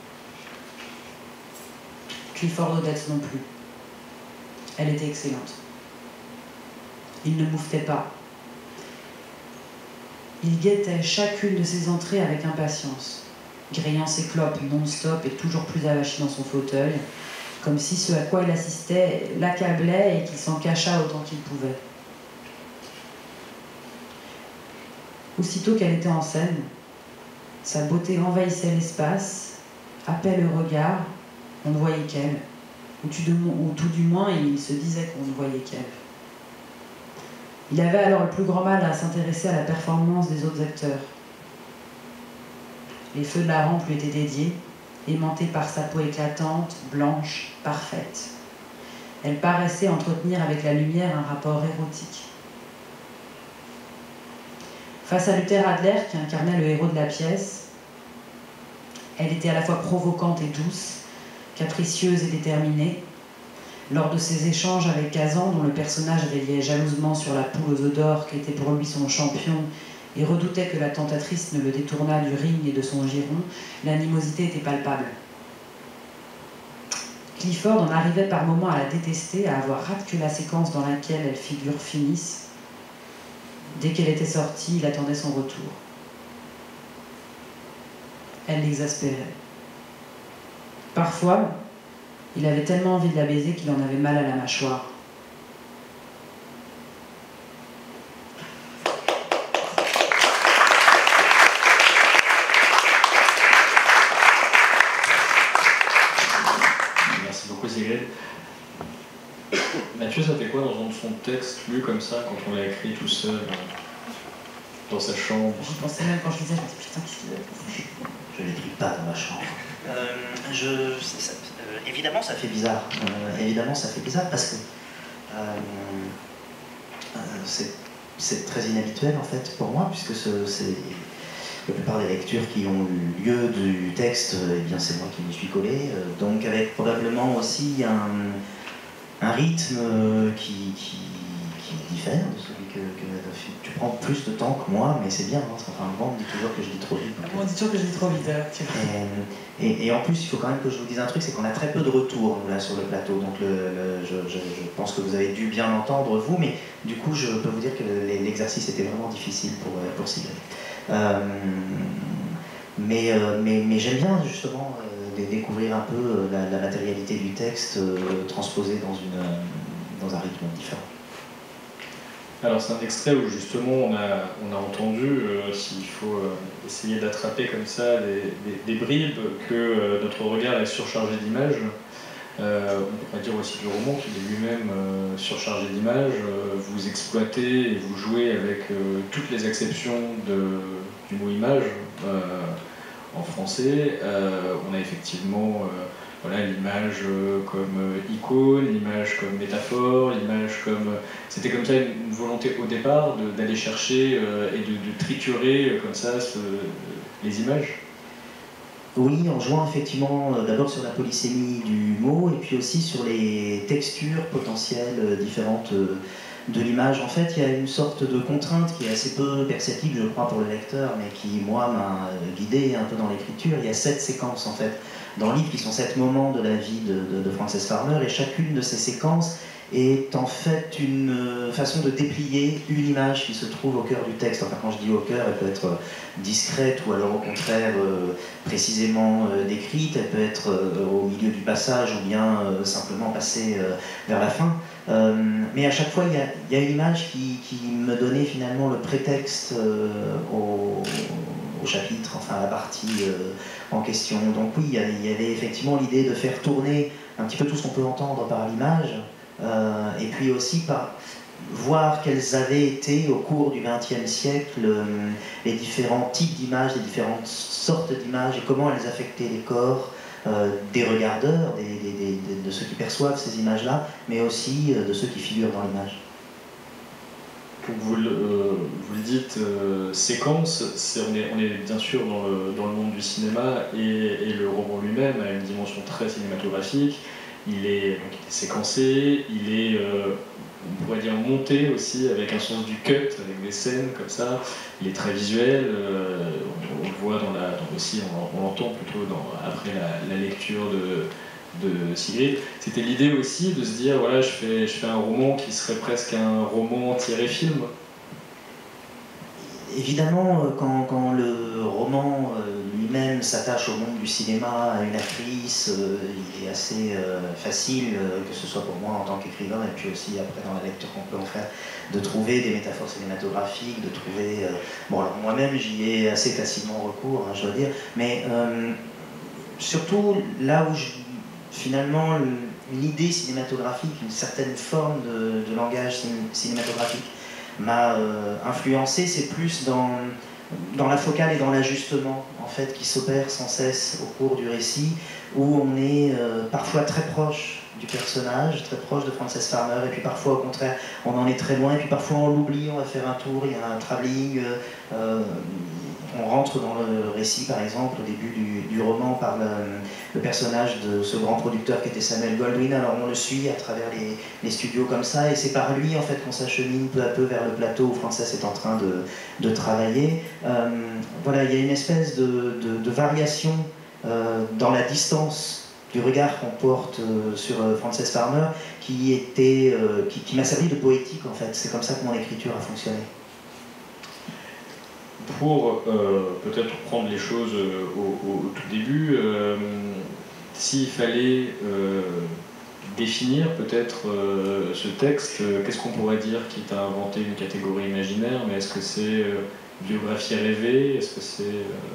Speaker 3: Clifford Odets non plus. Elle était excellente. Il ne mouftait pas. Il guettait chacune de ses entrées avec impatience, grillant ses clopes non-stop et toujours plus avachi dans son fauteuil, comme si ce à quoi il assistait l'accablait et qu'il s'en cacha autant qu'il pouvait. Aussitôt qu'elle était en scène, sa beauté envahissait l'espace, happait le regard, on ne voyait qu'elle, ou, ou tout du moins il se disait qu'on ne voyait qu'elle. Il avait alors le plus grand mal à s'intéresser à la performance des autres acteurs. Les feux de la rampe lui étaient dédiés, aimantés par sa peau éclatante, blanche, parfaite. Elle paraissait entretenir avec la lumière un rapport érotique. Face à Luther Adler, qui incarnait le héros de la pièce, elle était à la fois provocante et douce, capricieuse et déterminée. Lors de ses échanges avec Kazan, dont le personnage veillait jalousement sur la poule aux œufs d'or qui était pour lui son champion et redoutait que la tentatrice ne le détournât du ring et de son giron, l'animosité était palpable. Clifford en arrivait par moments à la détester, à avoir hâte que la séquence dans laquelle elle figure finisse. Dès qu'elle était sortie, il attendait son retour. Elle l'exaspérait. Parfois, il avait tellement envie de la baiser qu'il en avait mal à la mâchoire.
Speaker 1: Merci beaucoup, Sigrid. Mathieu, ça fait quoi dans son texte, lu comme ça, quand on l'a écrit tout seul, dans sa chambre?
Speaker 3: J'y pensais même quand je lisais, je me disais, putain, qu'est-ce qu'il a?
Speaker 2: Je ne l'écris pas dans ma chambre. Euh, je, ça, euh, évidemment, ça fait bizarre. Euh, évidemment, ça fait bizarre parce que euh, euh, c'est très inhabituel en fait pour moi, puisque c'est la plupart des lectures qui ont eu lieu du texte, eh bien c'est moi qui m'y suis collé. Euh, donc avec probablement aussi un, un rythme qui, qui, qui diffère de celui que, que tu prends plus de temps que moi, mais c'est bien. Hein, enfin, moi, on me dit toujours que je lis trop vite.
Speaker 3: On me dit toujours que je lis trop vite.
Speaker 2: Et, et, et en plus, il faut quand même que je vous dise un truc, c'est qu'on a très peu de retours là sur le plateau. Donc, le, le, je, je, je pense que vous avez dû bien l'entendre vous, mais du coup, je peux vous dire que l'exercice était vraiment difficile pour pour Sigrid. Euh, mais euh, mais, mais j'aime bien justement euh, découvrir un peu la, la matérialité du texte euh, transposée dans une dans un rythme différent.
Speaker 1: Alors c'est un extrait où justement on a, on a entendu, euh, s'il faut euh, essayer d'attraper comme ça des, des, des bribes, que euh, notre regard est surchargé d'images. Euh, on pourrait dire aussi du roman qu'il est lui-même euh, surchargé d'images. Euh, vous exploitez et vous jouez avec euh, toutes les acceptions de, du mot image euh, en français. Euh, on a effectivement euh, voilà, l'image comme icône, l'image comme métaphore, l'image comme... C'était comme ça une volonté au départ d'aller chercher euh, et de, de triturer euh, comme ça ce, les images.
Speaker 2: Oui, en jouant effectivement euh, d'abord sur la polysémie du mot et puis aussi sur les textures potentielles euh, différentes euh, de l'image. En fait, il y a une sorte de contrainte qui est assez peu perceptible, je crois, pour le lecteur, mais qui, moi, m'a guidé un peu dans l'écriture. Il y a sept séquences, en fait, dans le livre, qui sont sept moments de la vie de, de, de Frances Farmer, et chacune de ces séquences est en fait une façon de déplier une image qui se trouve au cœur du texte. Enfin, quand je dis au cœur, elle peut être discrète ou alors au contraire euh, précisément euh, décrite, elle peut être euh, au milieu du passage ou bien euh, simplement passer euh, vers la fin. Euh, mais à chaque fois, il y a, il y a une image qui, qui me donnait finalement le prétexte euh, au, au chapitre, enfin à la partie euh, en question. Donc oui, il y, a, il y avait effectivement l'idée de faire tourner un petit peu tout ce qu'on peut entendre par l'image, euh, et puis aussi par voir quels avaient été au cours du vingtième siècle euh, les différents types d'images, les différentes sortes d'images et comment elles affectaient les corps euh, des regardeurs, des, des, des, de ceux qui perçoivent ces images-là, mais aussi euh, de ceux qui figurent dans l'image.
Speaker 1: Donc vous le, euh, vous le dites, euh, séquence, c'est, on, est, on est bien sûr dans le, dans le monde du cinéma et, et le roman lui-même a une dimension très cinématographique. Il est, donc, il est séquencé, il est, euh, on pourrait dire, monté aussi avec un sens du cut, avec des scènes comme ça. Il est très visuel, euh, on, on le voit dans la, dans aussi, on, on l'entend plutôt dans, après la, la lecture de de Sigrid, c'était l'idée aussi de se dire voilà, je fais, je fais un roman qui serait presque un roman tiré film.
Speaker 2: Évidemment, quand, quand le roman lui-même s'attache au monde du cinéma, à une actrice, il est assez facile, que ce soit pour moi en tant qu'écrivain, et puis aussi après dans la lecture qu'on peut en faire, de trouver des métaphores cinématographiques, de trouver... Bon, alors moi-même, j'y ai assez facilement recours, hein, je dois dire, mais euh, surtout là où je... Finalement, l'idée cinématographique, une certaine forme de, de langage cinématographique m'a euh, influencé, c'est plus dans, dans la focale et dans l'ajustement en fait, qui s'opère sans cesse au cours du récit, où on est euh, parfois très proche du personnage, très proche de Frances Farmer, et puis parfois au contraire on en est très loin, et puis parfois on l'oublie, on va faire un tour, il y a un travelling, euh, on rentre dans le récit par exemple au début du, du roman par le, le personnage de ce grand producteur qui était Samuel Goldwyn, alors on le suit à travers les, les studios comme ça, et c'est par lui en fait qu'on s'achemine peu à peu vers le plateau où Frances est en train de, de travailler. Euh, voilà, il y a une espèce de, de, de variation euh, dans la distance du regard qu'on porte euh, sur euh, Frances Farmer qui, était, euh, qui, qui m'a servi de poétique en fait, c'est comme ça que mon écriture a fonctionné.
Speaker 1: Pour euh, peut-être prendre les choses au, au, au tout début, euh, s'il fallait euh, définir peut-être euh, ce texte, euh, qu'est-ce qu'on pourrait dire qui t'a inventé une catégorie imaginaire, mais est-ce que c'est euh, biographie rêvée, est-ce que c'est... Euh...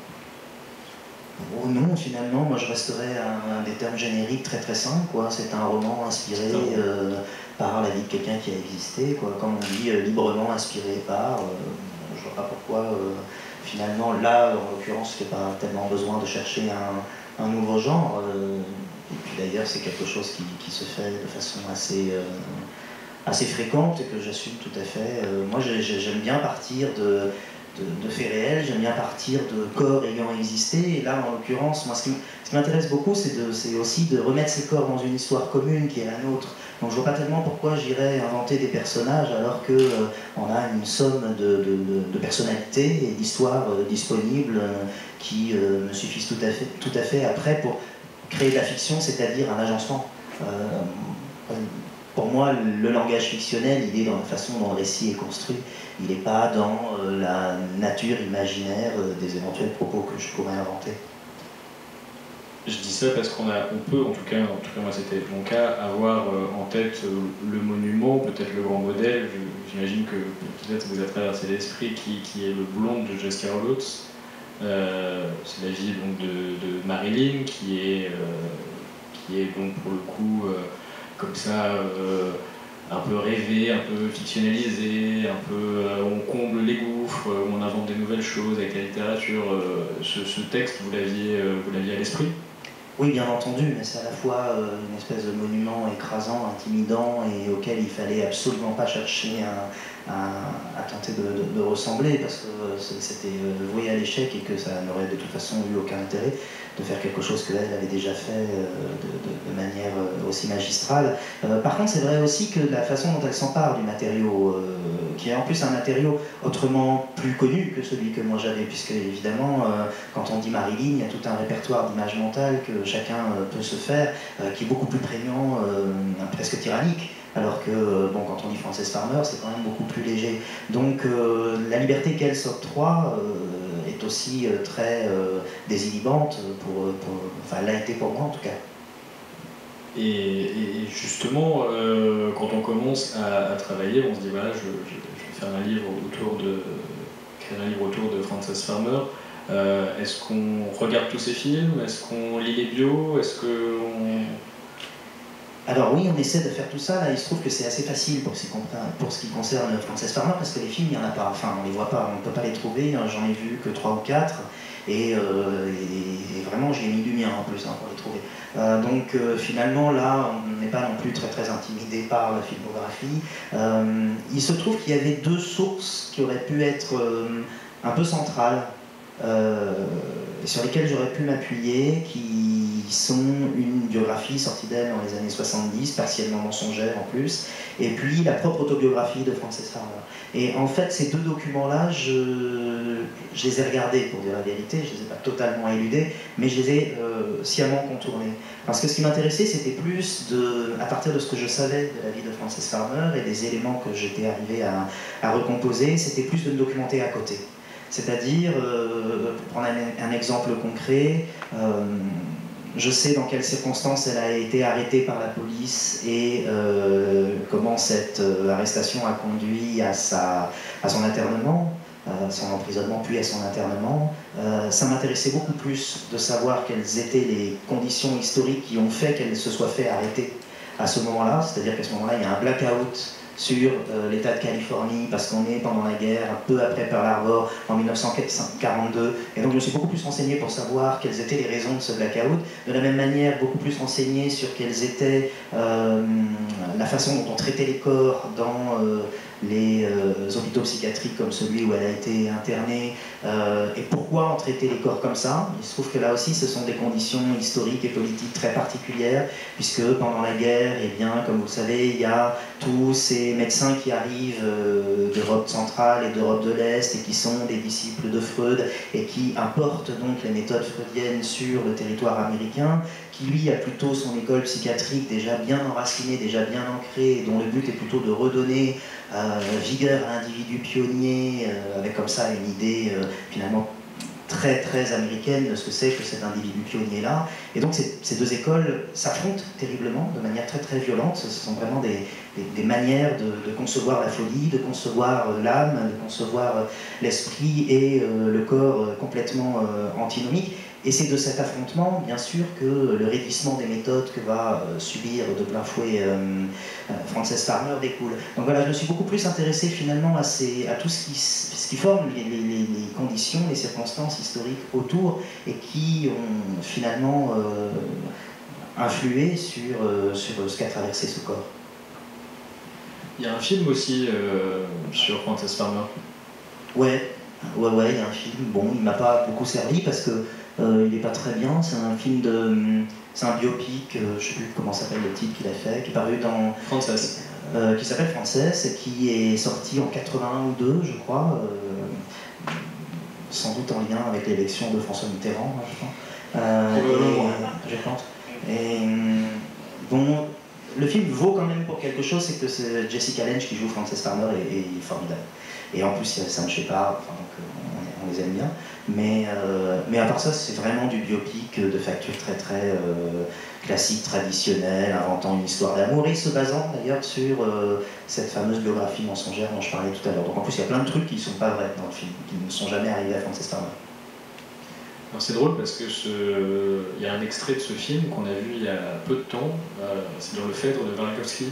Speaker 2: Oh non, finalement, moi je resterais à un des termes génériques très très simples, quoi. C'est un roman inspiré euh, par la vie de quelqu'un qui a existé, quoi. Comme on dit, euh, librement inspiré par... Euh, je vois pas pourquoi, euh, finalement, là, en l'occurrence, il n'y a pas tellement besoin de chercher un, un nouveau genre. Euh, et puis d'ailleurs, c'est quelque chose qui, qui se fait de façon assez, euh, assez fréquente et que j'assume tout à fait. Euh, moi, j'aime bien partir de, de, de faits réels, j'aime bien partir de corps ayant existé. Et là, en l'occurrence, moi, ce qui m'intéresse beaucoup, c'est aussi de remettre ces corps dans une histoire commune qui est la nôtre. Donc je vois pas tellement pourquoi j'irais inventer des personnages alors qu'on euh, a une somme de, de, de personnalités et d'histoires euh, disponibles euh, qui euh, me suffisent tout à, fait, tout à fait après pour créer de la fiction, c'est-à-dire un agencement. Euh, pour moi, le langage fictionnel, il est dans la façon dont le récit est construit. Il n'est pas dans euh, la nature imaginaire euh, des éventuels propos que je pourrais inventer.
Speaker 1: Je dis ça parce qu'on a, on peut, en tout cas, en tout cas moi c'était mon cas, avoir en tête le monument, peut-être le grand modèle. J'imagine que peut-être vous a traversé l'esprit qui, qui est le Blonde de Jessica Roberts. Euh, c'est la vie donc, de, de Marilyn qui est, euh, qui est donc pour le coup euh, comme ça euh, un peu rêvé, un peu fictionnalisé, un peu euh, on comble les gouffres, où on invente des nouvelles choses avec la littérature. Euh, ce, ce texte, vous l'aviez, euh, vous l'aviez à l'esprit ?
Speaker 2: Oui, bien entendu, mais c'est à la fois euh, une espèce de monument écrasant, intimidant, et auquel il fallait absolument pas chercher à, à, à tenter de, de, de ressembler, parce que euh, c'était euh, voué à l'échec et que ça n'aurait de toute façon eu aucun intérêt de faire quelque chose qu'elle avait déjà fait euh, de, de, de manière euh, aussi magistrale. Euh, par contre, c'est vrai aussi que la façon dont elle s'empare du matériau, euh, qui est en plus un matériau autrement plus connu que celui que moi j'avais, puisque évidemment, euh, quand on dit Marilyn, il y a tout un répertoire d'images mentales que chacun euh, peut se faire, euh, qui est beaucoup plus prégnant, euh, presque tyrannique. Alors que, bon, quand on dit Frances Farmer, c'est quand même beaucoup plus léger. Donc, euh, la liberté qu'elle s'octroie euh, est aussi euh, très euh, désinhibante, pour, pour, enfin, l'a été pour moi en tout cas.
Speaker 1: Et, et justement, euh, quand on commence à, à travailler, on se dit, voilà, je, je, je vais faire un livre autour de, écrire un livre autour de Frances Farmer. Euh, est-ce qu'on regarde tous ces films? Est-ce qu'on lit les bios? Est-ce qu'on...
Speaker 2: Alors oui, on essaie de faire tout ça. Là, il se trouve que c'est assez facile pour ce, qui, pour ce qui concerne Frances Farmer, parce que les films, il n'y en a pas. Enfin, on les voit pas, on ne peut pas les trouver. J'en ai vu que trois ou quatre. Et, euh, et, et vraiment, j'ai mis du mien en plus hein, pour les trouver. Euh, donc euh, finalement, là, on n'est pas non plus très très intimidé par la filmographie. Euh, il se trouve qu'il y avait deux sources qui auraient pu être euh, un peu centrales, euh, sur lesquelles j'aurais pu m'appuyer, qui sont une biographie sortie d'elle dans les années soixante-dix, partiellement mensongère en plus, et puis la propre autobiographie de Frances Farmer. Et en fait, ces deux documents-là, je, je les ai regardés, pour dire la vérité, je ne les ai pas totalement éludés, mais je les ai euh, sciemment contournés. Parce que ce qui m'intéressait, c'était plus, de, à partir de ce que je savais de la vie de Frances Farmer et des éléments que j'étais arrivé à, à recomposer, c'était plus de me documenter à côté. C'est-à-dire, euh, pour prendre un, un exemple concret, euh, je sais dans quelles circonstances elle a été arrêtée par la police et euh, comment cette euh, arrestation a conduit à, sa, à son internement, à son emprisonnement puis à son internement. Euh, ça m'intéressait beaucoup plus de savoir quelles étaient les conditions historiques qui ont fait qu'elle se soit fait arrêter à ce moment-là, c'est-à-dire qu'à ce moment-là, il y a un blackout sur euh, l'État de Californie, parce qu'on est pendant la guerre, un peu après Pearl Harbor, en mille neuf cent quarante-deux. Et donc je me suis beaucoup plus renseigné pour savoir quelles étaient les raisons de ce blackout. De la même manière, beaucoup plus renseigné sur quelles étaient euh, la façon dont on traitait les corps dans euh, les euh, hôpitaux psychiatriques comme celui où elle a été internée, euh, et pourquoi on traitait les corps comme ça. Il se trouve que là aussi, ce sont des conditions historiques et politiques très particulières, puisque pendant la guerre, eh bien, comme vous le savez, il y a tous ces médecins qui arrivent euh, d'Europe centrale et d'Europe de l'Est et qui sont des disciples de Freud et qui importent donc les méthodes freudiennes sur le territoire américain, qui lui a plutôt son école psychiatrique déjà bien enracinée, déjà bien ancrée, et dont le but est plutôt de redonner euh, vigueur à l'individu pionnier, euh, avec comme ça une idée euh, finalement très très américaine de ce que c'est que cet individu pionnier-là. Et donc ces, ces deux écoles s'affrontent terriblement, de manière très très violente. Ce sont vraiment des, des, des manières de, de concevoir la folie, de concevoir euh, l'âme, de concevoir euh, l'esprit et euh, le corps euh, complètement euh, antinomique. Et c'est de cet affrontement, bien sûr, que le raidissement des méthodes que va euh, subir de plein fouet euh, euh, Frances Farmer découle. Donc voilà, je me suis beaucoup plus intéressé finalement à, ces, à tout ce qui, ce qui forme les, les, les conditions, les circonstances historiques autour et qui ont finalement euh, influé sur, euh, sur ce qu'a traversé ce corps.
Speaker 1: Il y a un film aussi euh, sur Frances Farmer.
Speaker 2: Ouais, ouais, ouais, il y a un film. Bon, il m'a pas beaucoup servi parce que Euh, il n'est pas très bien, c'est un film de... C'est un biopic, euh, je ne sais plus comment s'appelle le titre qu'il a fait, qui est paru dans...
Speaker 1: Frances.
Speaker 2: Euh, qui s'appelle Frances, et qui est sorti en quatre-vingt-un ou deux, je crois, euh, sans doute en lien avec l'élection de François Mitterrand, je crois. Euh, et, je pense. Et bon, le film vaut quand même pour quelque chose, c'est que c'est Jessica Lange qui joue Frances Farmer et, et il est formidable. Et en plus, il y a Sam Shepard, enfin, donc on, on les aime bien. Mais, euh, mais à part ça, c'est vraiment du biopic de facture très très euh, classique, traditionnelle, inventant une histoire d'amour et se basant d'ailleurs sur euh, cette fameuse biographie mensongère dont je parlais tout à l'heure. Donc en plus, il y a plein de trucs qui ne sont pas vrais dans le film, qui ne sont jamais arrivés à Frances Farmer.
Speaker 1: Alors c'est drôle parce que ce... il y a un extrait de ce film qu'on a vu il y a peu de temps, euh, c'est dans Le Phèdre de Velikovsky.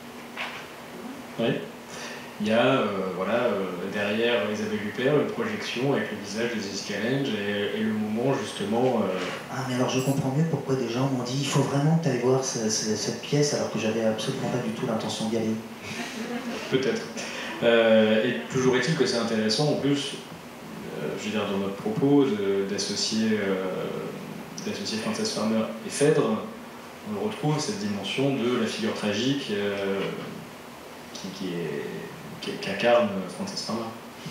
Speaker 1: Oui. Il y a euh, voilà, euh, derrière Isabelle Huppert une projection avec le visage de Jessica Lange et, et le moment justement... Euh...
Speaker 2: Ah mais alors je comprends mieux pourquoi des gens m'ont dit il faut vraiment que tu ailles voir ce, ce, cette pièce alors que j'avais absolument pas du tout l'intention d'y aller.
Speaker 1: Peut-être. Euh, et toujours est-il que c'est intéressant en plus, euh, je veux dire dans notre propos, d'associer euh, d'associer Frances Farmer et Phèdre, on retrouve cette dimension de la figure tragique euh, qui, qui est... qu'incarne Frances Farmer.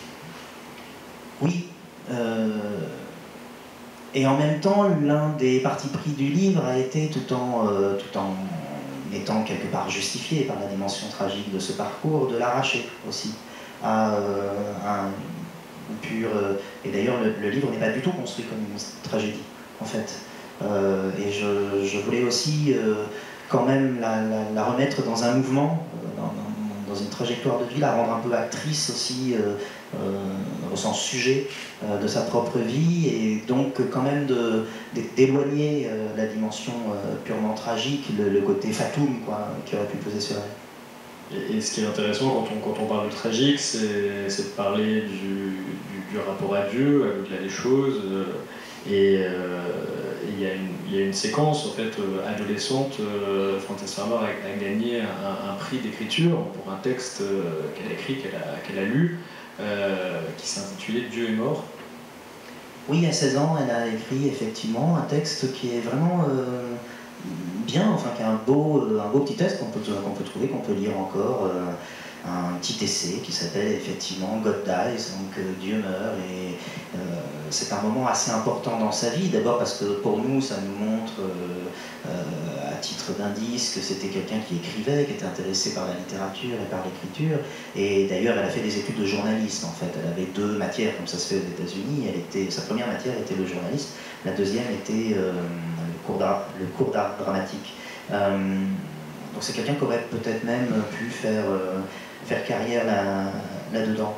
Speaker 2: Oui. Euh... Et en même temps, l'un des partis pris du livre a été, tout en, euh, tout en étant quelque part justifié par la dimension tragique de ce parcours, de l'arracher aussi à euh, un pur... Euh, et d'ailleurs, le, le livre n'est pas du tout construit comme une tragédie, en fait. Euh, et je, je voulais aussi euh, quand même la, la, la remettre dans un mouvement, dans, dans, dans une trajectoire de vie, la rendre un peu actrice aussi, euh, euh, au sens sujet euh, de sa propre vie, et donc quand même d'éloigner euh, la dimension euh, purement tragique, le, le côté fatum quoi, qui aurait pu peser sur elle.
Speaker 1: Et, et ce qui est intéressant quand on, quand on parle de tragique, c'est de parler du, du, du rapport à Dieu, au-delà des choses, euh, et euh, il y, y a une séquence en fait euh, adolescente. euh, Frances Farmer a, a gagné un, un prix d'écriture pour un texte euh, qu'elle a écrit, qu'elle a, qu'elle a lu, euh, qui s'intitulait Dieu est mort.
Speaker 2: Oui, à seize ans, elle a écrit effectivement un texte qui est vraiment euh, bien, enfin qui est un beau, un beau petit texte qu'on peut, qu'on peut trouver, qu'on peut lire encore. Euh, un petit essai qui s'appelle effectivement God Dies, donc euh, Dieu meurt, et euh, c'est un moment assez important dans sa vie, d'abord parce que pour nous ça nous montre euh, euh, à titre d'indice que c'était quelqu'un qui écrivait, qui était intéressé par la littérature et par l'écriture, et d'ailleurs elle a fait des études de journaliste en fait, elle avait deux matières comme ça se fait aux États-Unis, elle était, sa première matière était le journaliste, la deuxième était euh, le cours d'art, le cours d'art dramatique. Euh, donc c'est quelqu'un qui aurait peut-être même pu faire euh, faire carrière là-dedans.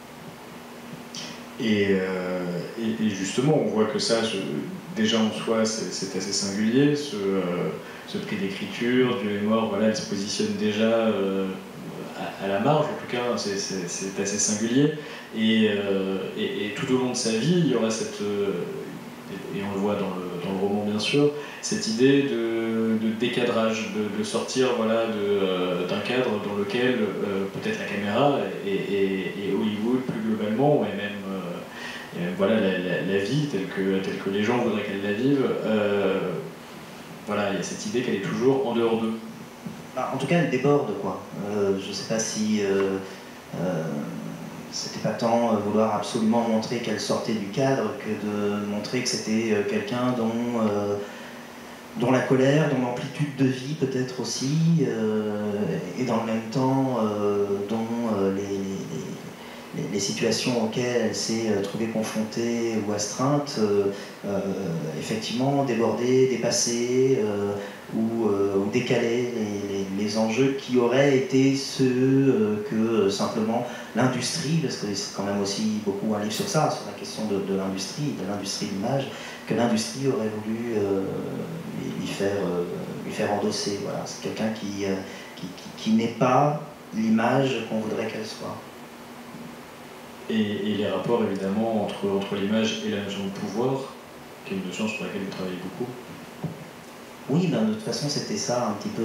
Speaker 2: Là
Speaker 1: et, euh, et, et justement, on voit que ça, je, déjà en soi, c'est assez singulier, ce, euh, ce prix d'écriture, Dieu est mort, voilà, elle se positionne déjà euh, à, à la marge, en tout cas, c'est assez singulier. Et, euh, et, et tout au long de sa vie, il y aura cette, euh, et on le voit dans le, dans le roman bien sûr, cette idée de, de décadrage, de, de sortir voilà, d'un euh, cadre dans lequel euh, peut-être la caméra et, et, et Hollywood plus globalement, et même, euh, et même voilà, la, la, la vie telle que, telle que les gens voudraient qu'elle la vive, euh, voilà, il y a cette idée qu'elle est toujours en dehors d'eux.
Speaker 2: En tout cas, elle déborde, quoi. Euh, je ne sais pas si... Euh, euh, c'était pas tant vouloir absolument montrer qu'elle sortait du cadre que de montrer que c'était quelqu'un dont, euh, dont la colère, dont l'amplitude de vie peut-être aussi, euh, et dans le même temps euh, dont euh, les, les, les, les situations auxquelles elle s'est trouvée confrontée ou astreinte, euh, euh, effectivement débordées, dépassées, euh, ou, euh, ou décaler les, les, les enjeux qui auraient été ceux euh, que simplement l'industrie, parce que c'est quand même aussi beaucoup un livre sur ça, sur la question de, de l'industrie, de l'industrie de l'image, que l'industrie aurait voulu euh, lui, lui, faire, euh, lui faire endosser. Voilà. C'est quelqu'un qui, euh, qui, qui, qui n'est pas l'image qu'on voudrait qu'elle soit.
Speaker 1: Et, et les rapports évidemment entre, entre l'image et la notion de pouvoir, qui est une notion sur laquelle vous travaillez beaucoup.
Speaker 2: Oui, ben de toute façon, c'était ça un petit peu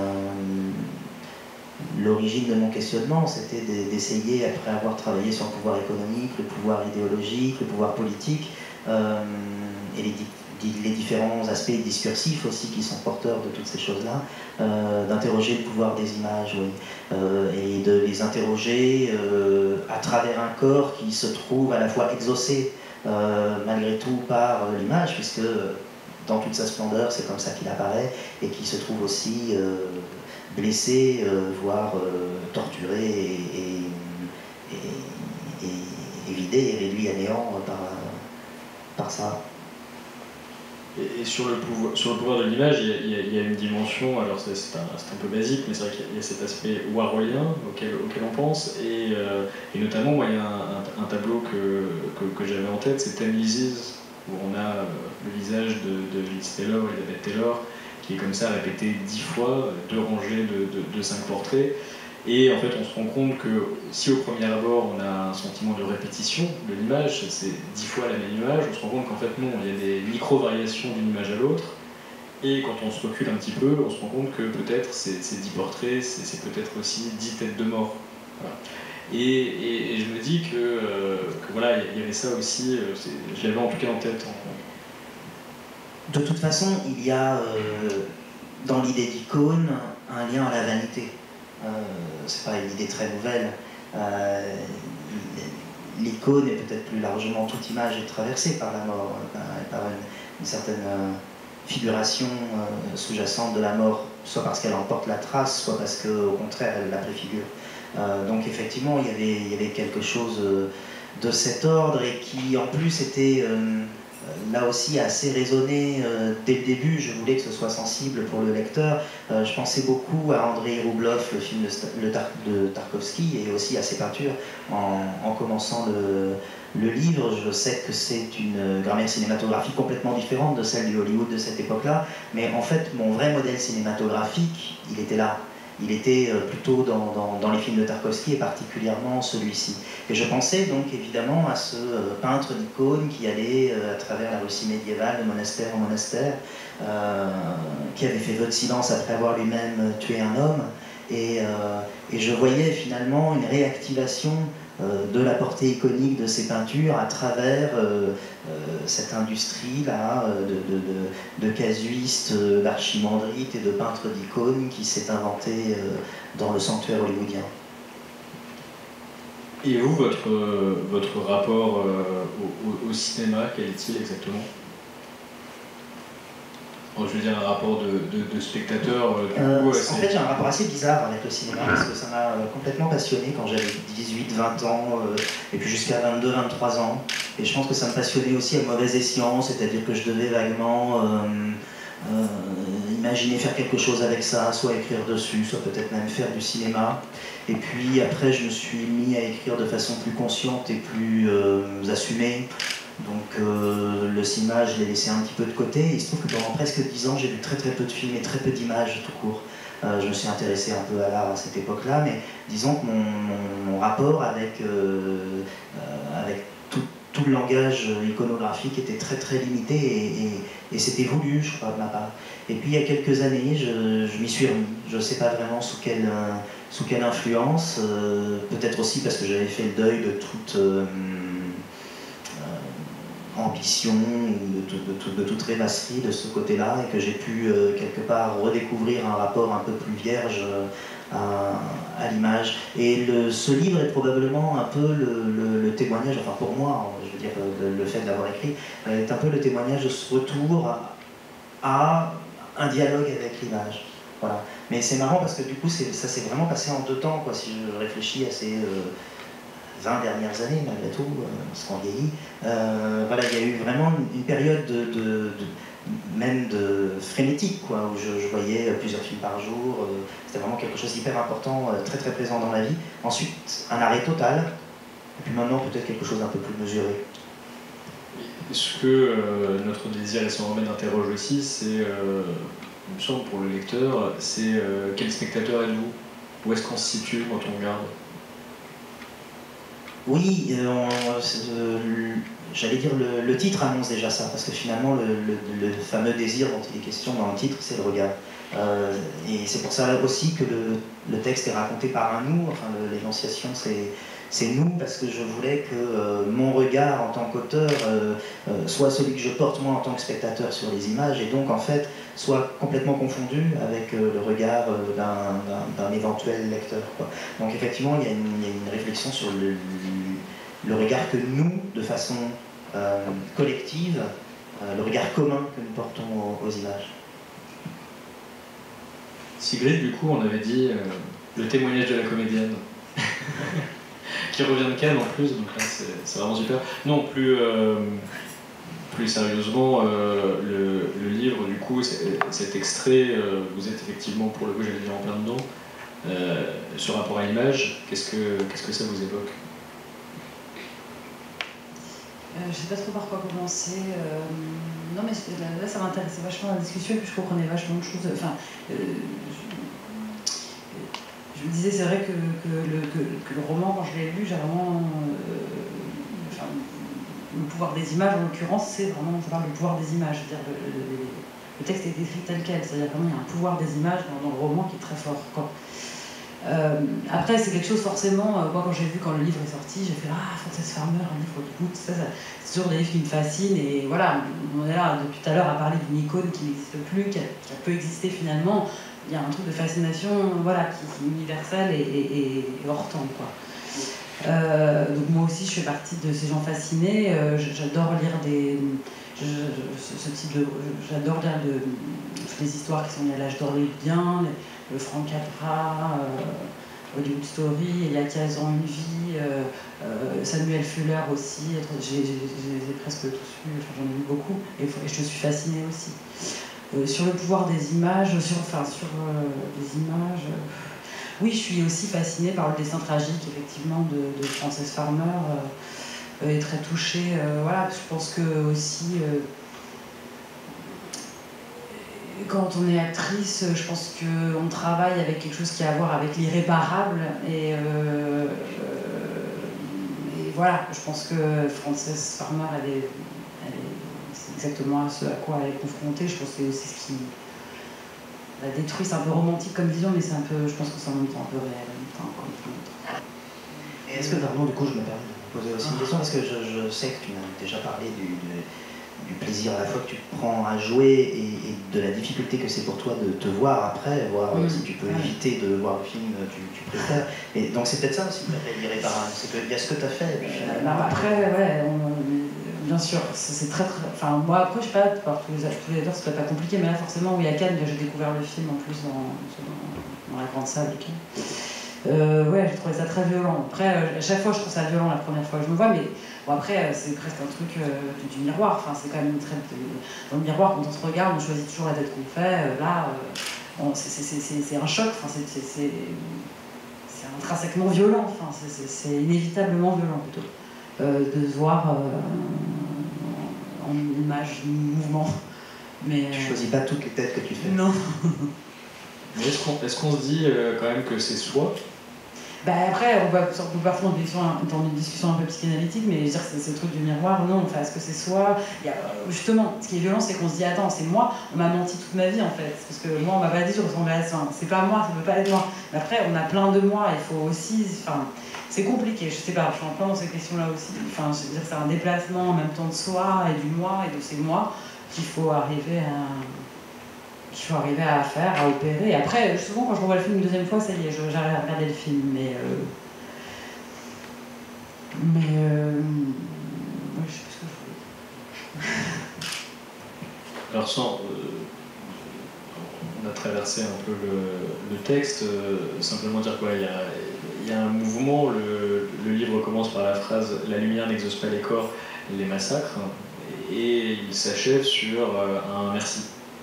Speaker 2: l'origine de mon questionnement, c'était d'essayer, après avoir travaillé sur le pouvoir économique, le pouvoir idéologique, le pouvoir politique, euh, et les, les différents aspects discursifs aussi qui sont porteurs de toutes ces choses-là, euh, d'interroger le pouvoir des images, oui, euh, et de les interroger euh, à travers un corps qui se trouve à la fois exaucé, euh, malgré tout, par l'image, puisque dans toute sa splendeur, c'est comme ça qu'il apparaît, et qui se trouve aussi euh, blessé, euh, voire euh, torturé, et, et, et, et, et vidé, et réduit à néant par, par ça.
Speaker 1: Et, et sur, le pouvoir, sur le pouvoir de l'image, il, il y a une dimension, alors c'est un, un peu basique, mais c'est vrai qu'il y a cet aspect warholien auquel, auquel on pense, et, euh, et notamment, moi, il y a un, un, un tableau que, que, que j'avais en tête, c'est Ten Lizzie's, où on a euh, le visage de, de Liz Taylor, Elizabeth Taylor, qui est comme ça répété dix fois, deux rangées de, de, de cinq portraits. Et en fait, on se rend compte que si au premier abord, on a un sentiment de répétition de l'image, c'est dix fois la même image, on se rend compte qu'en fait, non, il y a des micro-variations d'une image à l'autre. Et quand on se recule un petit peu, on se rend compte que peut-être ces, ces dix portraits, c'est peut-être aussi dix têtes de mort. Voilà. Et, et, et je me dis que, euh, que voilà, il y avait ça aussi, euh, je l'avais en tout cas en tête. En...
Speaker 2: De toute façon, il y a euh, dans l'idée d'icône un lien à la vanité. Euh, c'est pas une idée très nouvelle. Euh, L'icône et peut-être plus largement toute image est traversée par la mort, par une, une certaine euh, figuration euh, sous-jacente de la mort, soit parce qu'elle emporte la trace, soit parce qu'au contraire elle la préfigure. Euh, donc effectivement, il y avait, il y avait quelque chose euh, de cet ordre et qui en plus était euh, là aussi assez raisonné euh, dès le début. Je voulais que ce soit sensible pour le lecteur. Euh, je pensais beaucoup à Andrei Rublev, le film de, le Tar de Tarkovsky, et aussi à ses peintures en, en commençant le, le livre. Je sais que c'est une grammaire cinématographique complètement différente de celle du Hollywood de cette époque-là, mais en fait, mon vrai modèle cinématographique, il était là. Il était plutôt dans, dans, dans les films de Tarkovsky, et particulièrement celui-ci. Et je pensais donc évidemment à ce peintre d'icônes qui allait à travers la Russie médiévale, de monastère en monastère, euh, qui avait fait vœu de silence après avoir lui-même tué un homme. Et, euh, et je voyais finalement une réactivation euh, de la portée iconique de ces peintures à travers euh, euh, cette industrie-là de, de, de, de casuistes, d'archimandrites et de peintres d'icônes qui s'est inventée euh, dans le sanctuaire hollywoodien.
Speaker 1: Et vous, votre, votre rapport euh, au, au cinéma, quel est-il exactement ? Bon, je veux dire un rapport de, de, de spectateur. Du
Speaker 2: euh,
Speaker 1: coup,
Speaker 2: en fait, j'ai un rapport assez bizarre avec le cinéma parce que ça m'a complètement passionné quand j'avais dix-huit vingt ans euh, et puis jusqu'à vingt-deux vingt-trois ans. Et je pense que ça me passionnait aussi à mauvais escient, c'est-à-dire que je devais vaguement euh, euh, imaginer faire quelque chose avec ça, soit écrire dessus, soit peut-être même faire du cinéma. Et puis après, je me suis mis à écrire de façon plus consciente et plus euh, assumée. Donc euh, le cinéma, je l'ai laissé un petit peu de côté. Il se trouve que pendant presque dix ans, j'ai vu très très peu de films et très peu d'images tout court. Euh, je me suis intéressé un peu à l'art à cette époque-là, mais disons que mon, mon, mon rapport avec, euh, euh, avec tout, tout le langage iconographique était très très limité et, et, et c'était voulu, je crois, de ma part. Et puis il y a quelques années, je, je m'y suis remis. Je ne sais pas vraiment sous quelle, euh, sous quelle influence, euh, peut-être aussi parce que j'avais fait le deuil de toute... Euh, ambition ou de, de, de, de toute rêvasserie de ce côté-là et que j'ai pu euh, quelque part redécouvrir un rapport un peu plus vierge euh, à, à l'image. Et le, ce livre est probablement un peu le, le, le témoignage, enfin pour moi, je veux dire le, le fait de l'avoir écrit, est un peu le témoignage de ce retour à, à un dialogue avec l'image. Voilà. Mais c'est marrant parce que du coup ça s'est vraiment passé en deux temps, quoi, si je réfléchis à ces... Euh, vingt dernières années, malgré tout, euh, parce qu'on vieillit. Euh, voilà, il y a eu vraiment une, une période de, de, de, même de frénétique, quoi, où je, je voyais plusieurs films par jour. Euh, C'était vraiment quelque chose d'hyper important, euh, très très présent dans ma vie. Ensuite, un arrêt total. Et puis maintenant, peut-être quelque chose d'un peu plus mesuré.
Speaker 1: Ce que euh, notre désir et son remède interroge aussi, c'est, euh, il me semble pour le lecteur, c'est euh, quel spectateur êtes-vous ? Où est-ce qu'on se situe quand on regarde ?
Speaker 2: Oui, euh, euh, j'allais dire le, le titre annonce déjà ça, parce que finalement le, le, le fameux désir dont il est question dans le titre, c'est le regard. Euh, et c'est pour ça aussi que le, le texte est raconté par un nous, enfin l'énonciation c'est nous, parce que je voulais que euh, mon regard en tant qu'auteur euh, euh, soit celui que je porte moi en tant que spectateur sur les images, et donc en fait soit complètement confondu avec euh, le regard euh, d'un éventuel lecteur, quoi. Donc effectivement, il y, a une, il y a une réflexion sur le, le, le regard que nous, de façon euh, collective, euh, le regard commun que nous portons aux, aux images.
Speaker 1: Sigrid, du coup, on avait dit euh, le témoignage de la comédienne, qui revient de Cannes en plus, donc là c'est vraiment super. Non, plus... Euh, Plus sérieusement, euh, le, le livre, du coup, cet extrait, euh, vous êtes effectivement, pour le coup, j'allais dire en plein dedans, euh, sur rapport à l'image, qu'est-ce que qu'est-ce que ça vous évoque ?
Speaker 3: euh, Je ne sais pas trop par quoi commencer. Euh, non, mais là, ça m'intéressait vachement la discussion, et puis je comprenais vachement de choses. Enfin, euh, je, je me disais, c'est vrai que, que, le, que, que le roman, quand je l'ai lu, j'ai vraiment... Euh, enfin, le pouvoir des images, en l'occurrence, c'est vraiment, ça parle du pouvoir des images. C'est-à-dire le, le, le texte est écrit tel quel. C'est-à-dire vraiment, il y a un pouvoir des images dans, dans le roman qui est très fort. Quoi. Euh, après, c'est quelque chose forcément, euh, moi quand j'ai vu, quand le livre est sorti, j'ai fait « Ah, Frances Farmer, un livre de Booth », ça, ça, c'est toujours des livres qui me fascinent. Et voilà, on est là depuis tout à l'heure à parler d'une icône qui n'existe plus, qui a, qui a peu existé finalement. Il y a un truc de fascination, voilà, qui, qui est universel et, et, et hors temps, quoi. Euh, donc moi aussi je fais partie de ces gens fascinés, euh, j'adore lire des je, je, ce type de j'adore lire de, toutes les histoires qui sont liées à l'âge d'or hollywoodien, le Frank Capra, euh, Hollywood Story, Elia Kazan, Une vie, euh, euh, Samuel Fuller aussi, j'ai presque tous lus, enfin, j'en ai lu beaucoup, et, et je suis fascinée aussi. Euh, sur le pouvoir des images, sur, enfin, sur euh, les images, euh, oui, je suis aussi fascinée par le dessin tragique, effectivement, de, de Frances Farmer, euh, et très touchée, euh, voilà, je pense que aussi... Euh, quand on est actrice, je pense qu'on travaille avec quelque chose qui a à voir avec l'irréparable. Et, euh, et voilà, je pense que Frances Farmer, elle est, elle est, c'est exactement ce à quoi elle est confrontée. Je pense que c'est aussi ce qui la détruit. C'est un peu romantique comme vision, mais c'est un peu, je pense que c'est en même temps un peu réel. En même temps, comme
Speaker 2: et est-ce que, pardon, du coup, je me permets de poser aussi une question, parce que je, je sais que tu m'as déjà parlé du... du... du plaisir à la fois que tu prends à jouer et, et de la difficulté que c'est pour toi de te voir après, voir mmh. si tu peux éviter de voir le film, tu, tu préfères. Et donc c'est peut-être ça aussi que tu appelles l'irréparable, c'est qu'il y a ce que tu as fait. Et puis finalement...
Speaker 3: euh, après, ouais, on, bien sûr, c'est très très... Enfin, moi après, je sais pas, par tous les, tous les heures, c'est pas compliqué, mais là forcément, oui, à Cannes, j'ai découvert le film en plus dans, dans, dans la grande salle. Euh, ouais, j'ai trouvé ça très violent. Après, euh, à chaque fois, je trouve ça violent la première fois que je me vois, mais bon, après, euh, c'est presque un truc euh, du, du miroir. Enfin, c'est quand même très. Dans le miroir, quand on se regarde, on choisit toujours la tête qu'on fait. Euh, là, euh, c'est un choc. Enfin, c'est intrinsèquement violent. Enfin, c'est inévitablement violent plutôt. Euh, de se voir euh, en image, mouvement. Mais,
Speaker 2: tu euh... choisis pas toutes les têtes que tu fais.
Speaker 3: Non.
Speaker 1: Mais est-ce qu'on est-ce qu'on se dit euh, quand même que c'est soi?
Speaker 3: Bah après, on va on peut parfois dans une discussion un peu psychanalytique, mais je veux dire, c'est ce truc du miroir, non, enfin, est-ce que c'est soi? Il y a, justement, ce qui est violent, c'est qu'on se dit, attends, c'est moi, on m'a menti toute ma vie en fait, parce que moi, on m'a pas dit que je ressemblais à ça, c'est pas moi, ça peut pas être moi. Mais après, on a plein de moi, il faut aussi, enfin, c'est compliqué, je sais pas, je suis en plein dans ces questions-là aussi, enfin, je veux dire, c'est un déplacement en même temps de soi et du moi et de ces moi qu'il faut arriver à... qu'il faut arriver à faire, à opérer. Et après, souvent, quand je revois le film une deuxième fois, ça y est, j'arrive à regarder le film. Mais... Euh... Mais... Euh... Ouais, je sais plus ce que je voulais.
Speaker 1: Alors, sans... Euh, on a traversé un peu le, le texte. Euh, simplement dire quoi, il y a, il y a un mouvement. Le, le livre commence par la phrase « La lumière n'exauce pas les corps, les massacres ». Et il s'achève sur euh, un « merci ».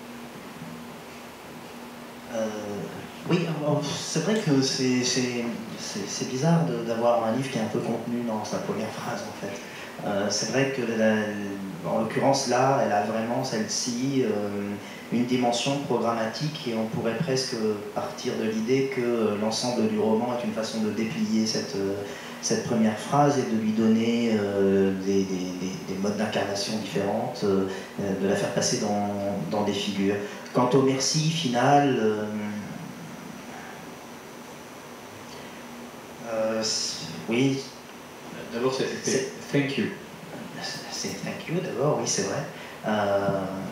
Speaker 2: Euh, oui, c'est vrai que c'est bizarre d'avoir un livre qui est un peu contenu dans sa première phrase en fait. Euh, c'est vrai que la, en l'occurrence là, elle a vraiment celle-ci euh, une dimension programmatique et on pourrait presque partir de l'idée que l'ensemble du roman est une façon de déplier cette, cette première phrase et de lui donner euh, des, des, des modes d'incarnation différentes, euh, de la faire passer dans, dans des figures. Quant au merci final, euh, euh, oui.
Speaker 1: D'abord, c'est thank you.
Speaker 2: C'est thank you, d'abord, oui, c'est vrai. Euh,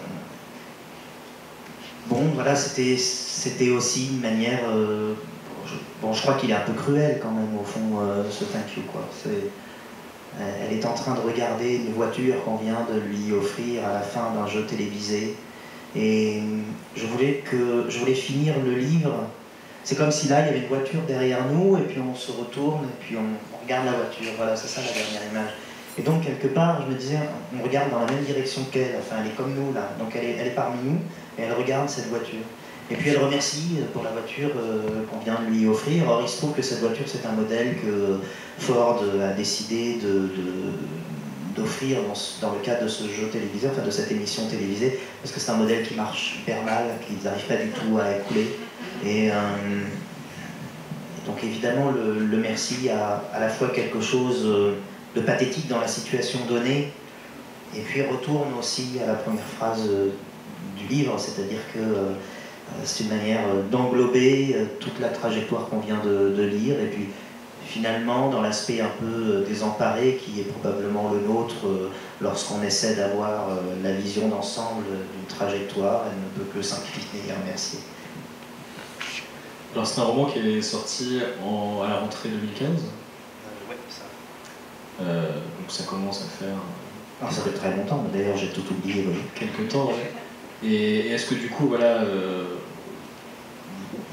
Speaker 2: bon, voilà, c'était aussi une manière. Euh, je, bon, je crois qu'il est un peu cruel quand même, au fond, euh, ce thank you, quoi. Elle est en train de regarder une voiture qu'on vient de lui offrir à la fin d'un jeu télévisé. Et je voulais, que, je voulais finir le livre. C'est comme si là, il y avait une voiture derrière nous, et puis on se retourne, et puis on, on regarde la voiture. Voilà, c'est ça la dernière image. Et donc, quelque part, je me disais, on regarde dans la même direction qu'elle. Enfin, elle est comme nous, là. Donc, elle est, elle est parmi nous, et elle regarde cette voiture. Et puis, elle remercie pour la voiture euh, qu'on vient de lui offrir. Or, il se trouve que cette voiture, c'est un modèle que Ford a décidé de... de d'offrir dans, dans le cadre de ce jeu télévisé, enfin de cette émission télévisée, parce que c'est un modèle qui marche super mal, qu'ils n'arrivent pas du tout à écouler. Et, euh, et donc évidemment, le, le merci a à la fois quelque chose de pathétique dans la situation donnée, et puis retourne aussi à la première phrase du livre, c'est-à-dire que euh, c'est une manière d'englober toute la trajectoire qu'on vient de, de lire, et puis finalement, dans l'aspect un peu désemparé qui est probablement le nôtre euh, lorsqu'on essaie d'avoir euh, la vision d'ensemble d'une trajectoire, elle ne peut que s'incliner et remercier.
Speaker 1: Alors c'est un roman qui est sorti en, à la rentrée deux mille quinze.
Speaker 2: Euh, oui, ça.
Speaker 1: Euh, donc ça commence à faire...
Speaker 2: Alors, ça fait très longtemps, d'ailleurs j'ai tout oublié. Oui.
Speaker 1: Quelques temps, ouais. Et, et est-ce que du coup, voilà... Euh,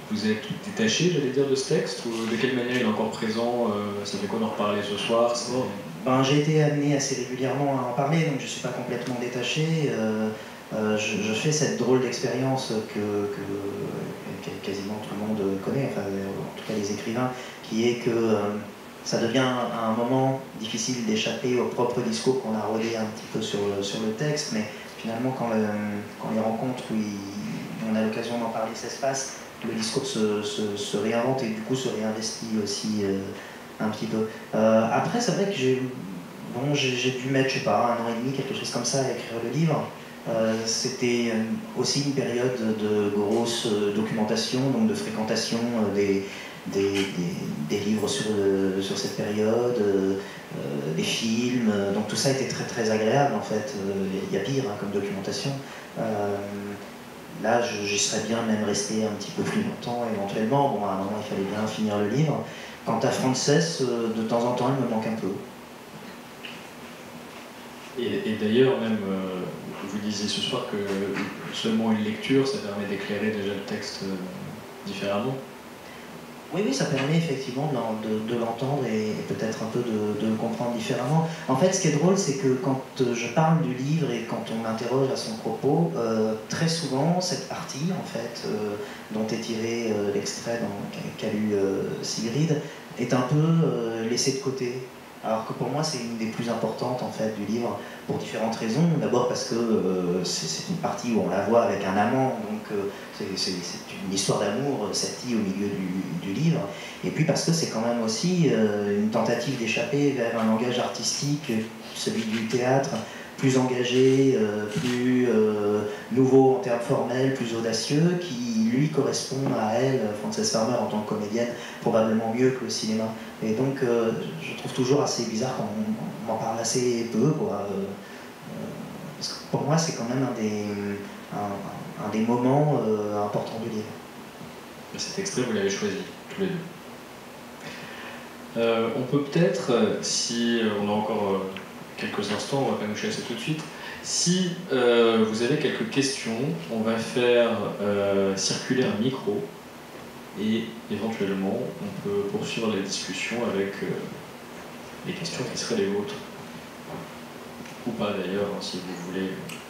Speaker 1: vous êtes détaché, j'allais dire, de ce texte, ou de quelle manière il est encore présent? euh, Ça fait quoi d'en reparler ce soir?
Speaker 2: Ben, j'ai été amené assez régulièrement à en parler, donc je ne suis pas complètement détaché. Euh, euh, je, je fais cette drôle d'expérience que, que, que quasiment tout le monde connaît, enfin, en tout cas les écrivains, qui est que euh, ça devient à un moment difficile d'échapper au propre discours qu'on a rodé un petit peu sur le, sur le texte, mais finalement quand, le, quand les rencontres où il, on a l'occasion d'en parler s'espacent, le discours se, se, se réinvente et du coup se réinvestit aussi euh, un petit peu. Euh, après, c'est vrai que j'ai bon, j'ai dû mettre, je sais pas, un an et demi, quelque chose comme ça, à écrire le livre. Euh, C'était aussi une période de grosse documentation, donc de fréquentation des, des, des, des livres sur, le, sur cette période, euh, des films, donc tout ça était très très agréable en fait. Il y a pire hein, comme documentation. Euh, Là, j'y serais bien même resté un petit peu plus longtemps éventuellement. Bon, à un moment, il fallait bien finir le livre. Quant à Frances, de temps en temps, il me manque un peu.
Speaker 1: Et, et d'ailleurs, même, euh, vous disiez ce soir que seulement une lecture, ça permet d'éclairer déjà le texte euh, différemment.
Speaker 2: Oui, oui, ça permet effectivement de, de l'entendre et, et peut-être un peu de, de le comprendre différemment. En fait, ce qui est drôle, c'est que quand je parle du livre et quand on m'interroge à son propos, euh, très souvent, cette partie, en fait, euh, dont est tiré euh, l'extrait qu'a lu euh, Sigrid, est un peu euh, laissée de côté. Alors que pour moi, c'est une des plus importantes en fait du livre pour différentes raisons. D'abord parce que euh, c'est une partie où on la voit avec un amant, donc euh, c'est une histoire d'amour sertie au milieu du, du livre. Et puis parce que c'est quand même aussi euh, une tentative d'échapper vers un langage artistique, celui du théâtre, plus engagé, euh, plus euh, nouveau en termes formels, plus audacieux, qui lui correspond à elle, Frances Farmer, en tant que comédienne, probablement mieux que le cinéma. Et donc, euh, je trouve toujours assez bizarre qu'on m'en parle assez peu, quoi. Euh, parce que pour moi, c'est quand même un des, un, un des moments euh, importants du livre.
Speaker 1: Cet extrait, vous l'avez choisi, tous les deux. Euh, on peut peut-être, si on a encore euh, quelques instants, on va pas nous chasser tout de suite, si euh, vous avez quelques questions, on va faire euh, circuler un micro et éventuellement on peut poursuivre la discussion avec euh, les questions qui seraient les vôtres. Ou pas d'ailleurs, hein, si vous voulez.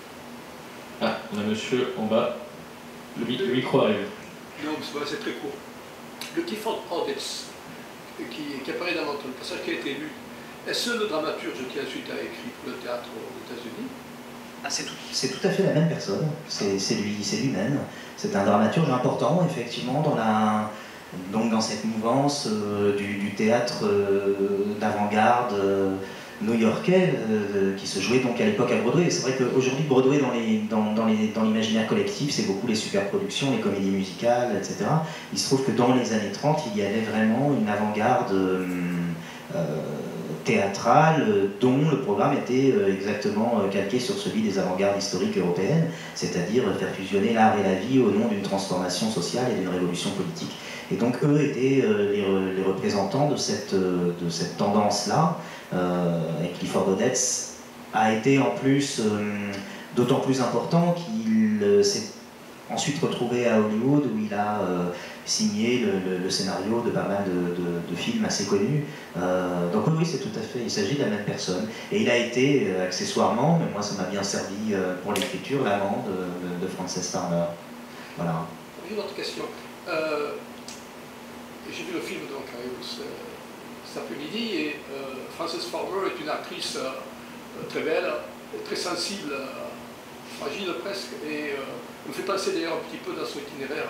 Speaker 1: Ah, on a monsieur en bas. Le, mi le micro arrive.
Speaker 4: Non, c'est très court. Le Clifford Audits, qui, qui apparaît dans votre passage qui a été lu, est-ce le dramaturge qui ensuite a écrit pour le théâtre aux États-Unis?
Speaker 2: Ah, c'est tout, tout à fait la même personne, c'est lui, c'est lui-même. C'est un dramaturge important, effectivement, dans, la, donc dans cette mouvance euh, du, du théâtre euh, d'avant-garde euh, new-yorkais euh, qui se jouait donc à l'époque à Broadway. C'est vrai qu'aujourd'hui, Broadway, dans l'imaginaire dans, dans, dans collectif, c'est beaucoup les superproductions, les comédies musicales, et cetera. Il se trouve que dans les années trente, il y avait vraiment une avant-garde euh, euh, théâtrale dont le programme était exactement calqué sur celui des avant-gardes historiques européennes, c'est-à-dire faire fusionner l'art et la vie au nom d'une transformation sociale et d'une révolution politique. Et donc eux étaient les, les représentants de cette, de cette tendance-là, euh, et Clifford Odets a été en plus euh, d'autant plus important qu'il euh, s'est ensuite retrouvé à Hollywood où il a euh, signé le, le, le scénario de pas mal de, de, de films assez connus. Euh, donc oui, c'est tout à fait, il s'agit de la même personne. Et il a été euh, accessoirement, mais moi ça m'a bien servi euh, pour l'écriture, l'amant de, de, de Frances Farmer. Voilà.
Speaker 4: J'ai une autre question. Euh, J'ai vu le film donc euh, cet après-midi et euh, Frances Farmer est une actrice euh, très belle, très sensible, euh, fragile presque, et euh, me fait penser d'ailleurs un petit peu dans son itinéraire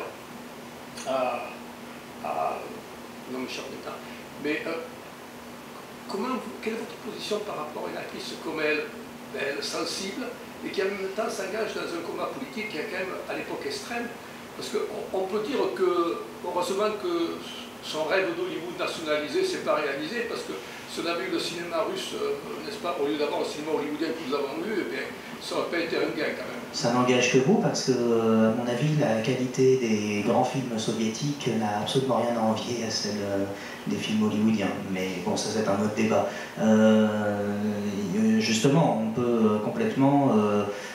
Speaker 4: à, à non, Michel d'État. Mais euh, comment, quelle est votre position par rapport à une actrice comme elle, belle, sensible, et qui en même temps s'engage dans un combat politique qui est quand même à l'époque extrême? Parce qu'on on peut dire que, heureusement que son rêve d'Hollywood nationalisé ne s'est pas réalisé, parce que si on avait eu le cinéma russe, euh, n'est-ce pas, au lieu d'avoir le cinéma hollywoodien que nous avons eu, eh bien, ça n'aurait pas été un gain quand même. Ça
Speaker 2: n'engage que vous, parce que, à mon avis, la qualité des grands films soviétiques n'a absolument rien à envier à celle des films hollywoodiens. Mais bon, ça c'est un autre débat. Euh, justement, on peut complètement euh,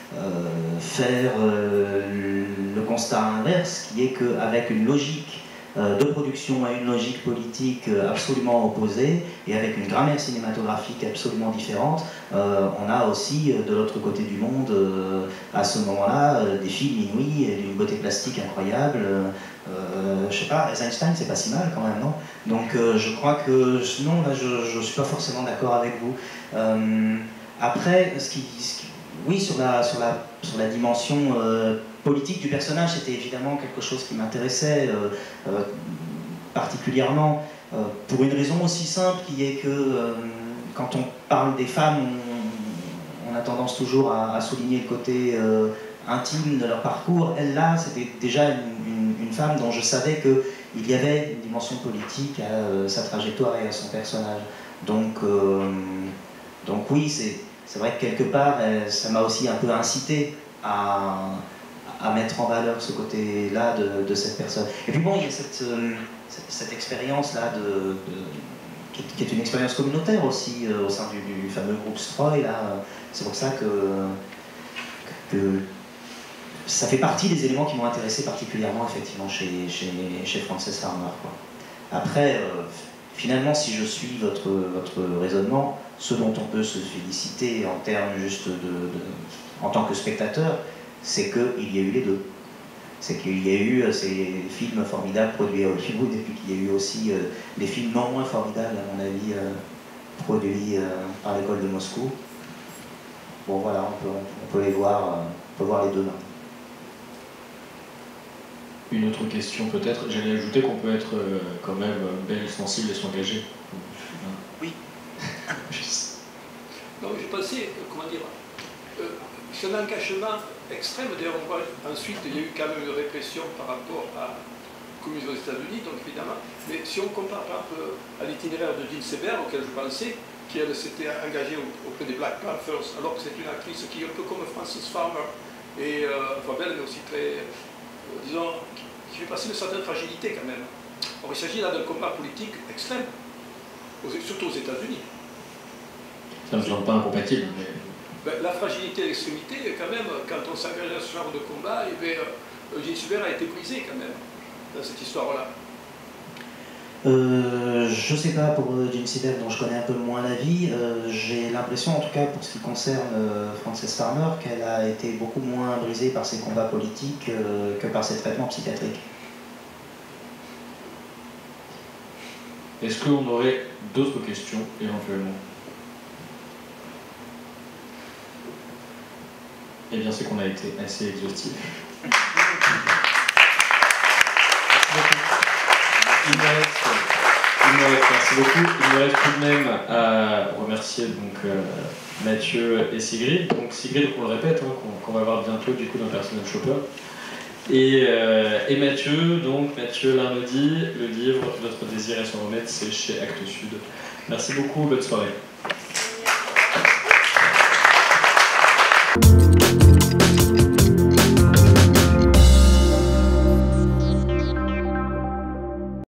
Speaker 2: euh, faire euh, le constat inverse, qui est qu'avec une logique de production à une logique politique absolument opposée et avec une grammaire cinématographique absolument différente, euh, on a aussi de l'autre côté du monde euh, à ce moment-là euh, des films inouïs et d'une beauté plastique incroyable. Euh, je sais pas, Eisenstein c'est pas si mal quand même, non? Donc euh, je crois que non, là je ne suis pas forcément d'accord avec vous. Euh, après, ce qui, ce qui, oui, sur la, sur la, sur la dimension euh, politique du personnage, c'était évidemment quelque chose qui m'intéressait euh, euh, particulièrement euh, pour une raison aussi simple qui est que euh, quand on parle des femmes, on, on a tendance toujours à, à souligner le côté euh, intime de leur parcours. Elle là, c'était déjà une, une, une femme dont je savais qu'il y avait une dimension politique à euh, sa trajectoire et à son personnage. Donc, euh, donc oui, c'est c'est vrai que quelque part, ça m'a aussi un peu incité à à mettre en valeur ce côté-là de, de cette personne. Et puis bon, il y a cette, euh, cette, cette expérience-là, de, de, qui, est, qui est une expérience communautaire aussi, euh, au sein du, du fameux groupe Stroy. C'est pour ça que, que ça fait partie des éléments qui m'ont intéressé particulièrement, effectivement, chez, chez, chez Frances Farmer, quoi. Après, euh, finalement, si je suis votre, votre raisonnement, ce dont on peut se féliciter en termes juste de, de en tant que spectateur, c'est qu'il y a eu les deux. C'est qu'il y a eu euh, ces films formidables produits à Hollywood, et puis qu'il y a eu aussi euh, des films non moins formidables, à mon avis, euh, produits euh, par l'école de Moscou. Bon voilà, on peut, on peut les voir, euh, on peut voir les deux là.
Speaker 1: Une autre question peut-être, j'allais ajouter qu'on peut être euh, quand même belle, sensible et s'engager.
Speaker 2: Oui.
Speaker 4: Non, j'ai pensé, comment dire, euh, c'est un engagement extrême. D'ailleurs, on voit ensuite, il y a eu quand même une répression par rapport à la communisme aux États-Unis, donc évidemment. Mais si on compare par exemple à l'itinéraire de Jean Seberg, auquel je pensais, qui elle s'était engagée auprès des Black Panthers, alors que c'est une actrice qui est un peu comme Frances Farmer, et euh, enfin belle, mais aussi très, euh, disons, qui, qui fait passer une certaine fragilité quand même. Or, il s'agit là d'un combat politique extrême, aux, surtout aux États-Unis.
Speaker 1: Ça ne me semble pas incompatible. Mais...
Speaker 4: Ben, la fragilité et l'extrémité, quand même, quand on s'engage dans ce genre de combat, et bien, euh, Jean Seberg a été brisé quand même, dans cette histoire-là.
Speaker 2: Euh, je sais pas pour Jean Seberg, dont je connais un peu moins la vie, euh, j'ai l'impression, en tout cas pour ce qui concerne euh, Frances Farmer, qu'elle a été beaucoup moins brisée par ses combats politiques euh, que par ses traitements psychiatriques.
Speaker 1: Est-ce qu'on aurait d'autres questions éventuellement? Eh bien, c'est qu'on a été assez exhaustif. Il me reste, il me reste, merci beaucoup. Il me reste tout de même à remercier donc, euh, Mathieu et Sigrid. Donc Sigrid, on le répète, hein, qu'on qu'on va voir bientôt du coup dans Personal Shopper. Et, euh, et Mathieu, donc Mathieu Larnaudy, le livre Notre désir et son remède, c'est chez Actes Sud. Merci beaucoup, bonne soirée.